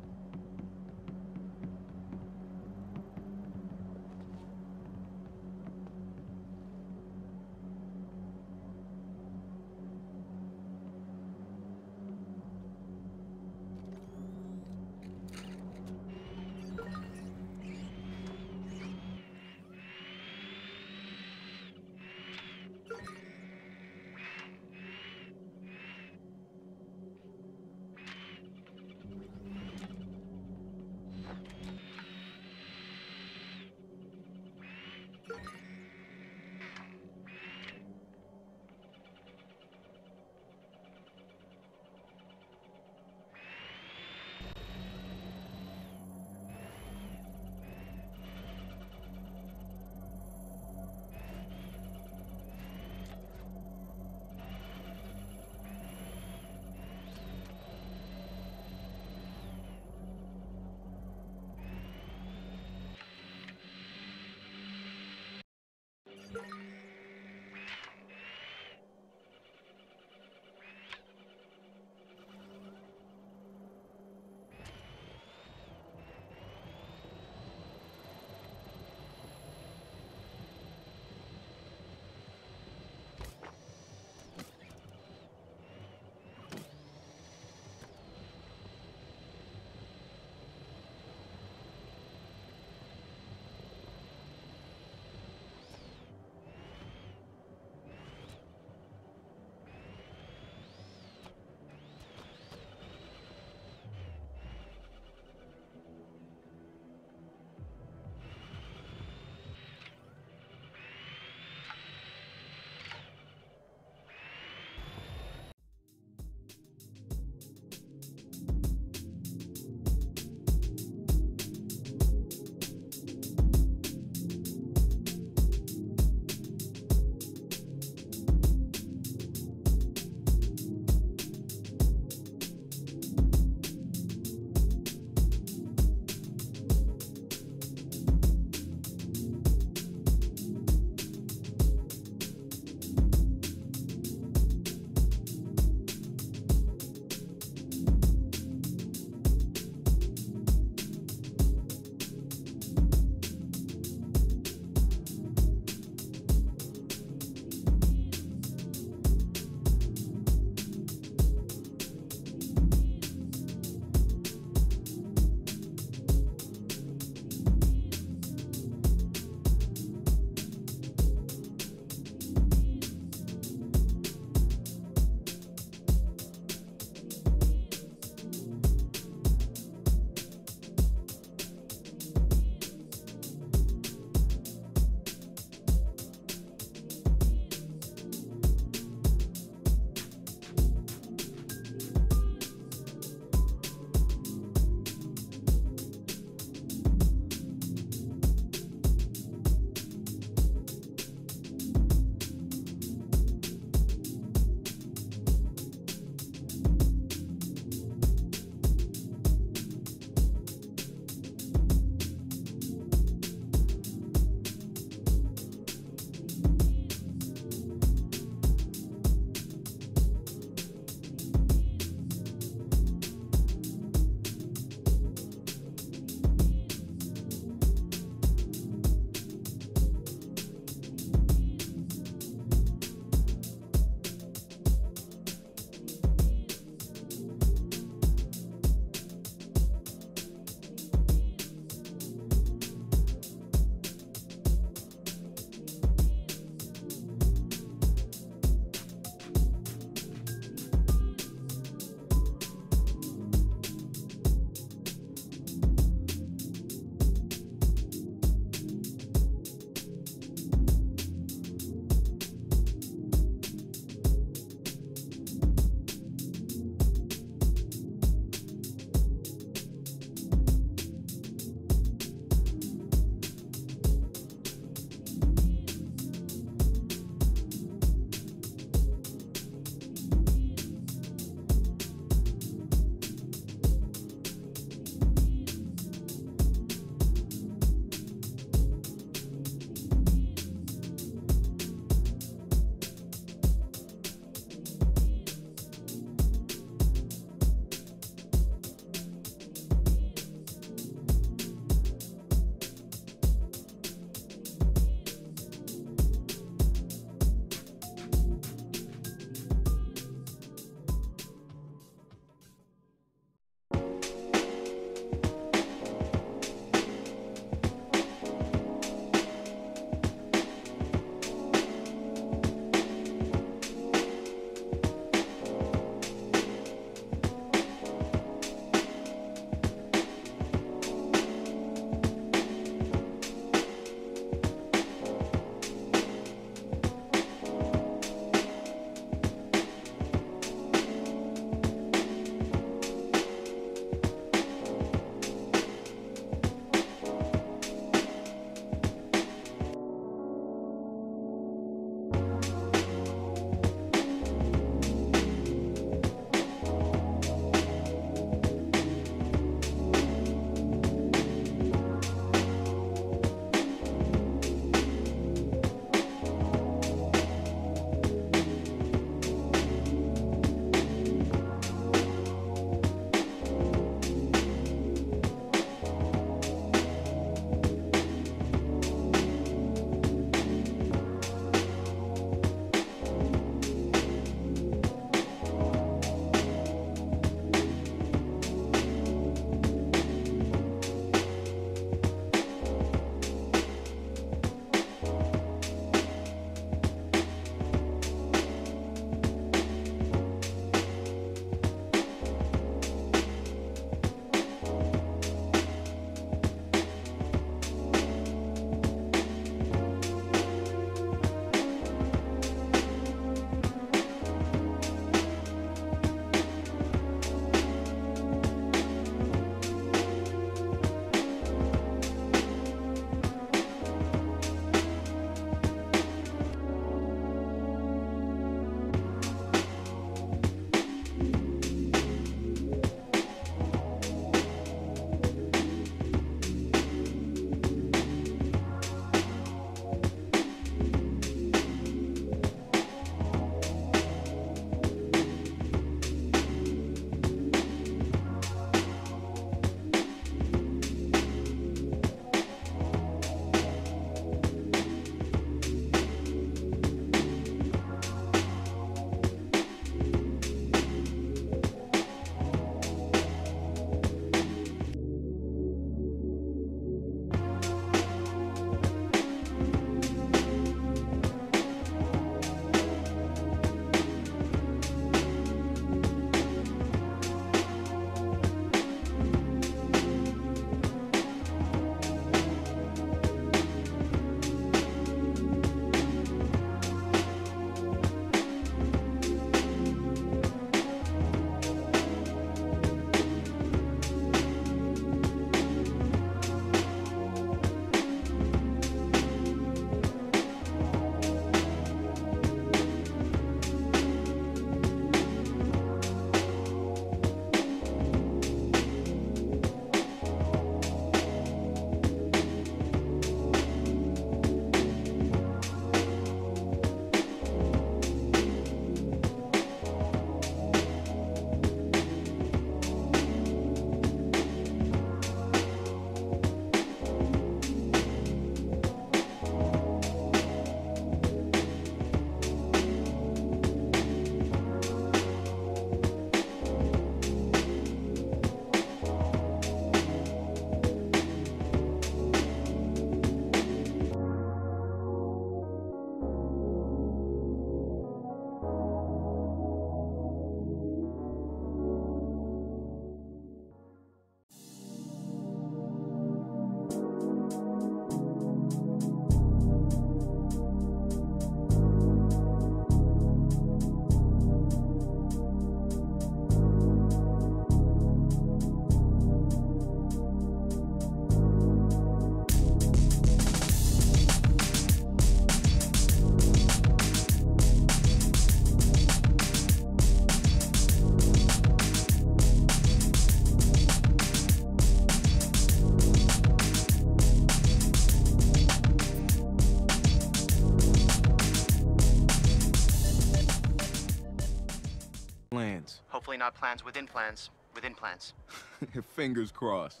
[SPEAKER 14] plans.
[SPEAKER 4] Hopefully not plans within plans, within plans.
[SPEAKER 14] Fingers crossed.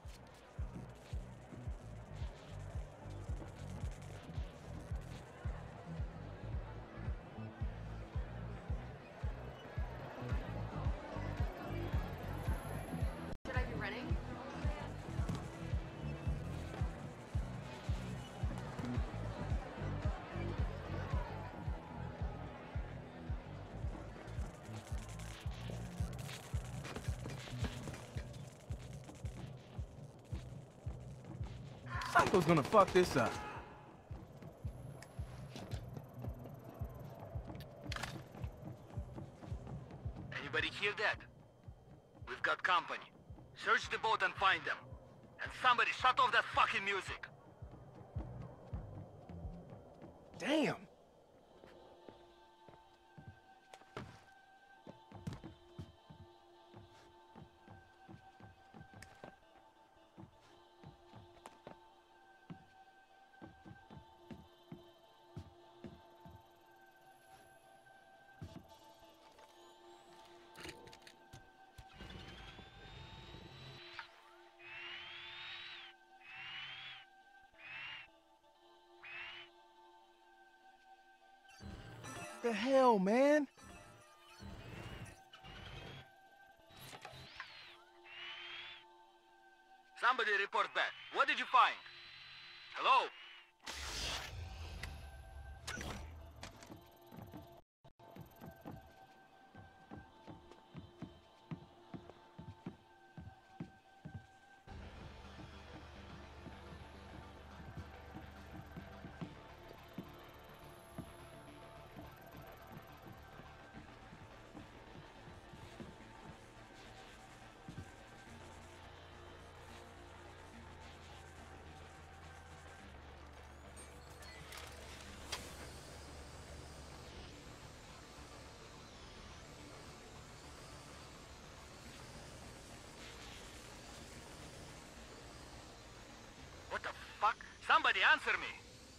[SPEAKER 18] Should I be running?
[SPEAKER 14] Psycho's gonna fuck this up.
[SPEAKER 19] Anybody hear that? We've got company. Search the boat and find them. And somebody shut off that fucking music.
[SPEAKER 14] Damn. The hell, man?
[SPEAKER 19] Somebody report back. What did you find? Hello? What the fuck? Somebody answer me!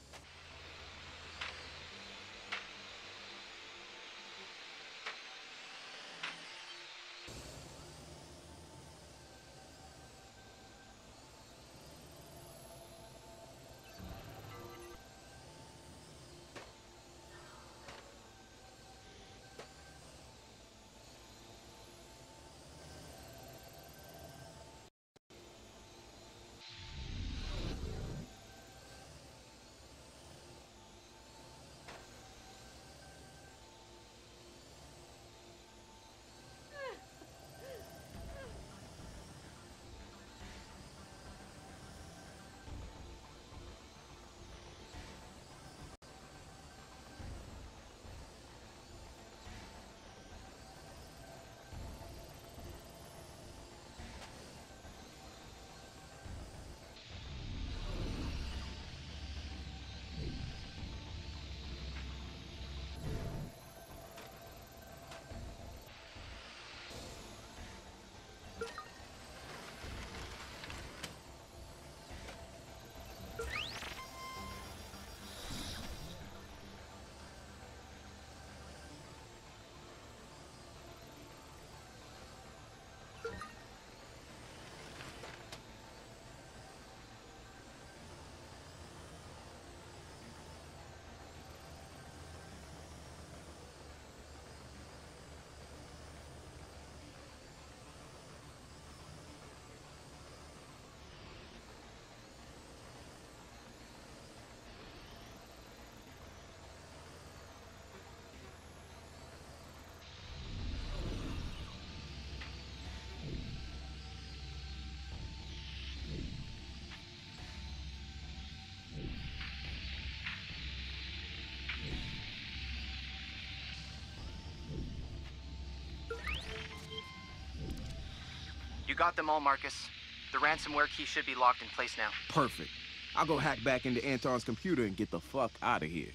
[SPEAKER 4] You got them all, Marcus. The ransomware key should be locked in place now.
[SPEAKER 14] Perfect. I'll go hack back into Anton's computer and get the fuck out of here.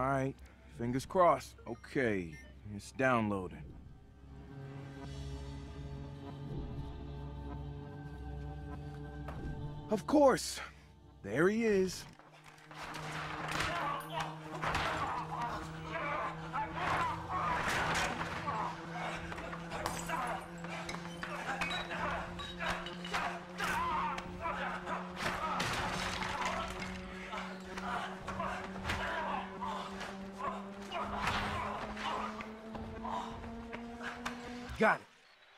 [SPEAKER 14] right, fingers crossed. Okay, it's downloading. Of course. There he is.
[SPEAKER 11] Got it.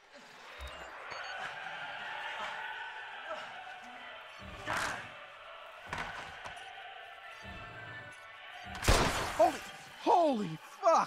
[SPEAKER 14] Holy, holy fuck!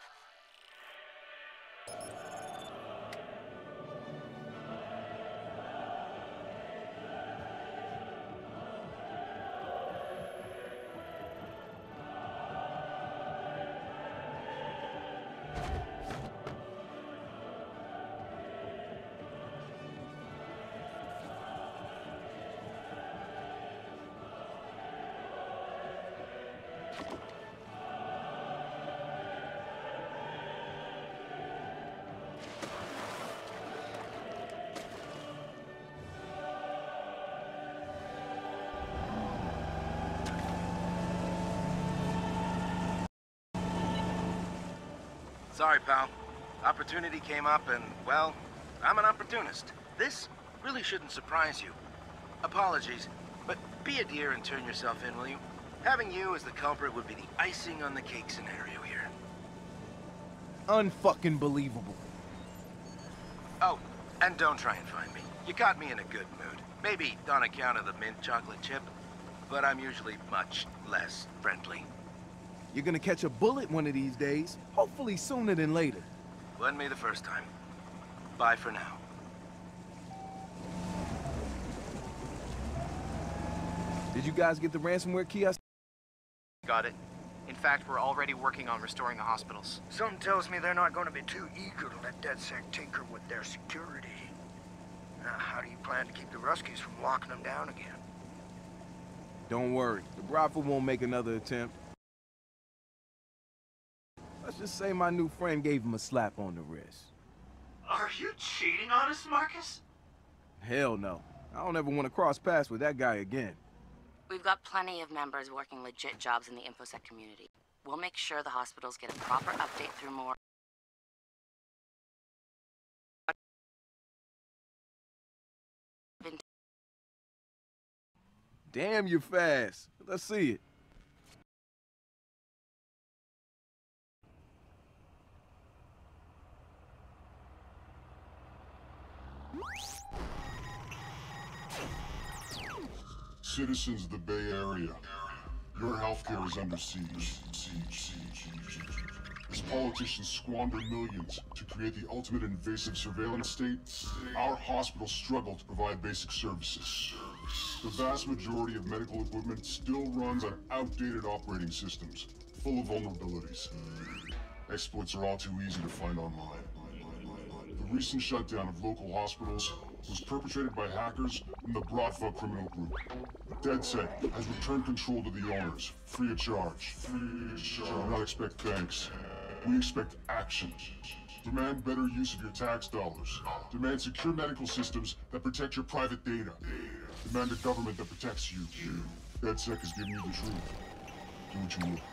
[SPEAKER 11] Sorry, pal. Opportunity came up and, well, I'm an opportunist. This really shouldn't surprise you. Apologies, but be a dear and turn yourself in, will you? Having you as the culprit would be the icing on the cake scenario here.
[SPEAKER 14] Unfucking believable.
[SPEAKER 11] Oh, and don't try and find me. You caught me in a good mood. Maybe on account of the mint chocolate chip, but I'm usually much less friendly.
[SPEAKER 14] You're gonna catch a bullet one of these days, hopefully sooner than later.
[SPEAKER 11] Wasn't me the first time. Bye for now.
[SPEAKER 14] Did you guys get the ransomware key? I
[SPEAKER 4] Got it. In fact, we're already working on restoring the hospitals.
[SPEAKER 5] Something tells me they're not going to be too eager to let DedSec tinker with their security. Now, how do you plan to keep the Ruskies from locking them down again?
[SPEAKER 14] Don't worry, the Bradford won't make another attempt. Let's just say my new friend gave him a slap on the wrist.
[SPEAKER 2] Are you cheating on us, Marcus?
[SPEAKER 14] Hell no. I don't ever want to cross paths with that guy again.
[SPEAKER 3] We've got plenty of members working legit jobs in the InfoSec community. We'll make sure the hospitals get a proper update through more.
[SPEAKER 14] Damn, you're fast. Let's see it.
[SPEAKER 20] Citizens of the Bay Area, your healthcare is under siege. As politicians squander millions to create the ultimate invasive surveillance state, our hospitals struggle to provide basic services. The vast majority of medical equipment still runs on outdated operating systems, full of vulnerabilities. Exploits are all too easy to find online. The recent shutdown of local hospitals was perpetrated by hackers from the Bratva criminal group. DedSec has returned control to the owners, free of charge. Free of charge. Do not expect thanks. We expect action. Demand better use of your tax dollars. Demand secure medical systems that protect your private data. Demand a government that protects you. DedSec has given you the truth. Do what you will.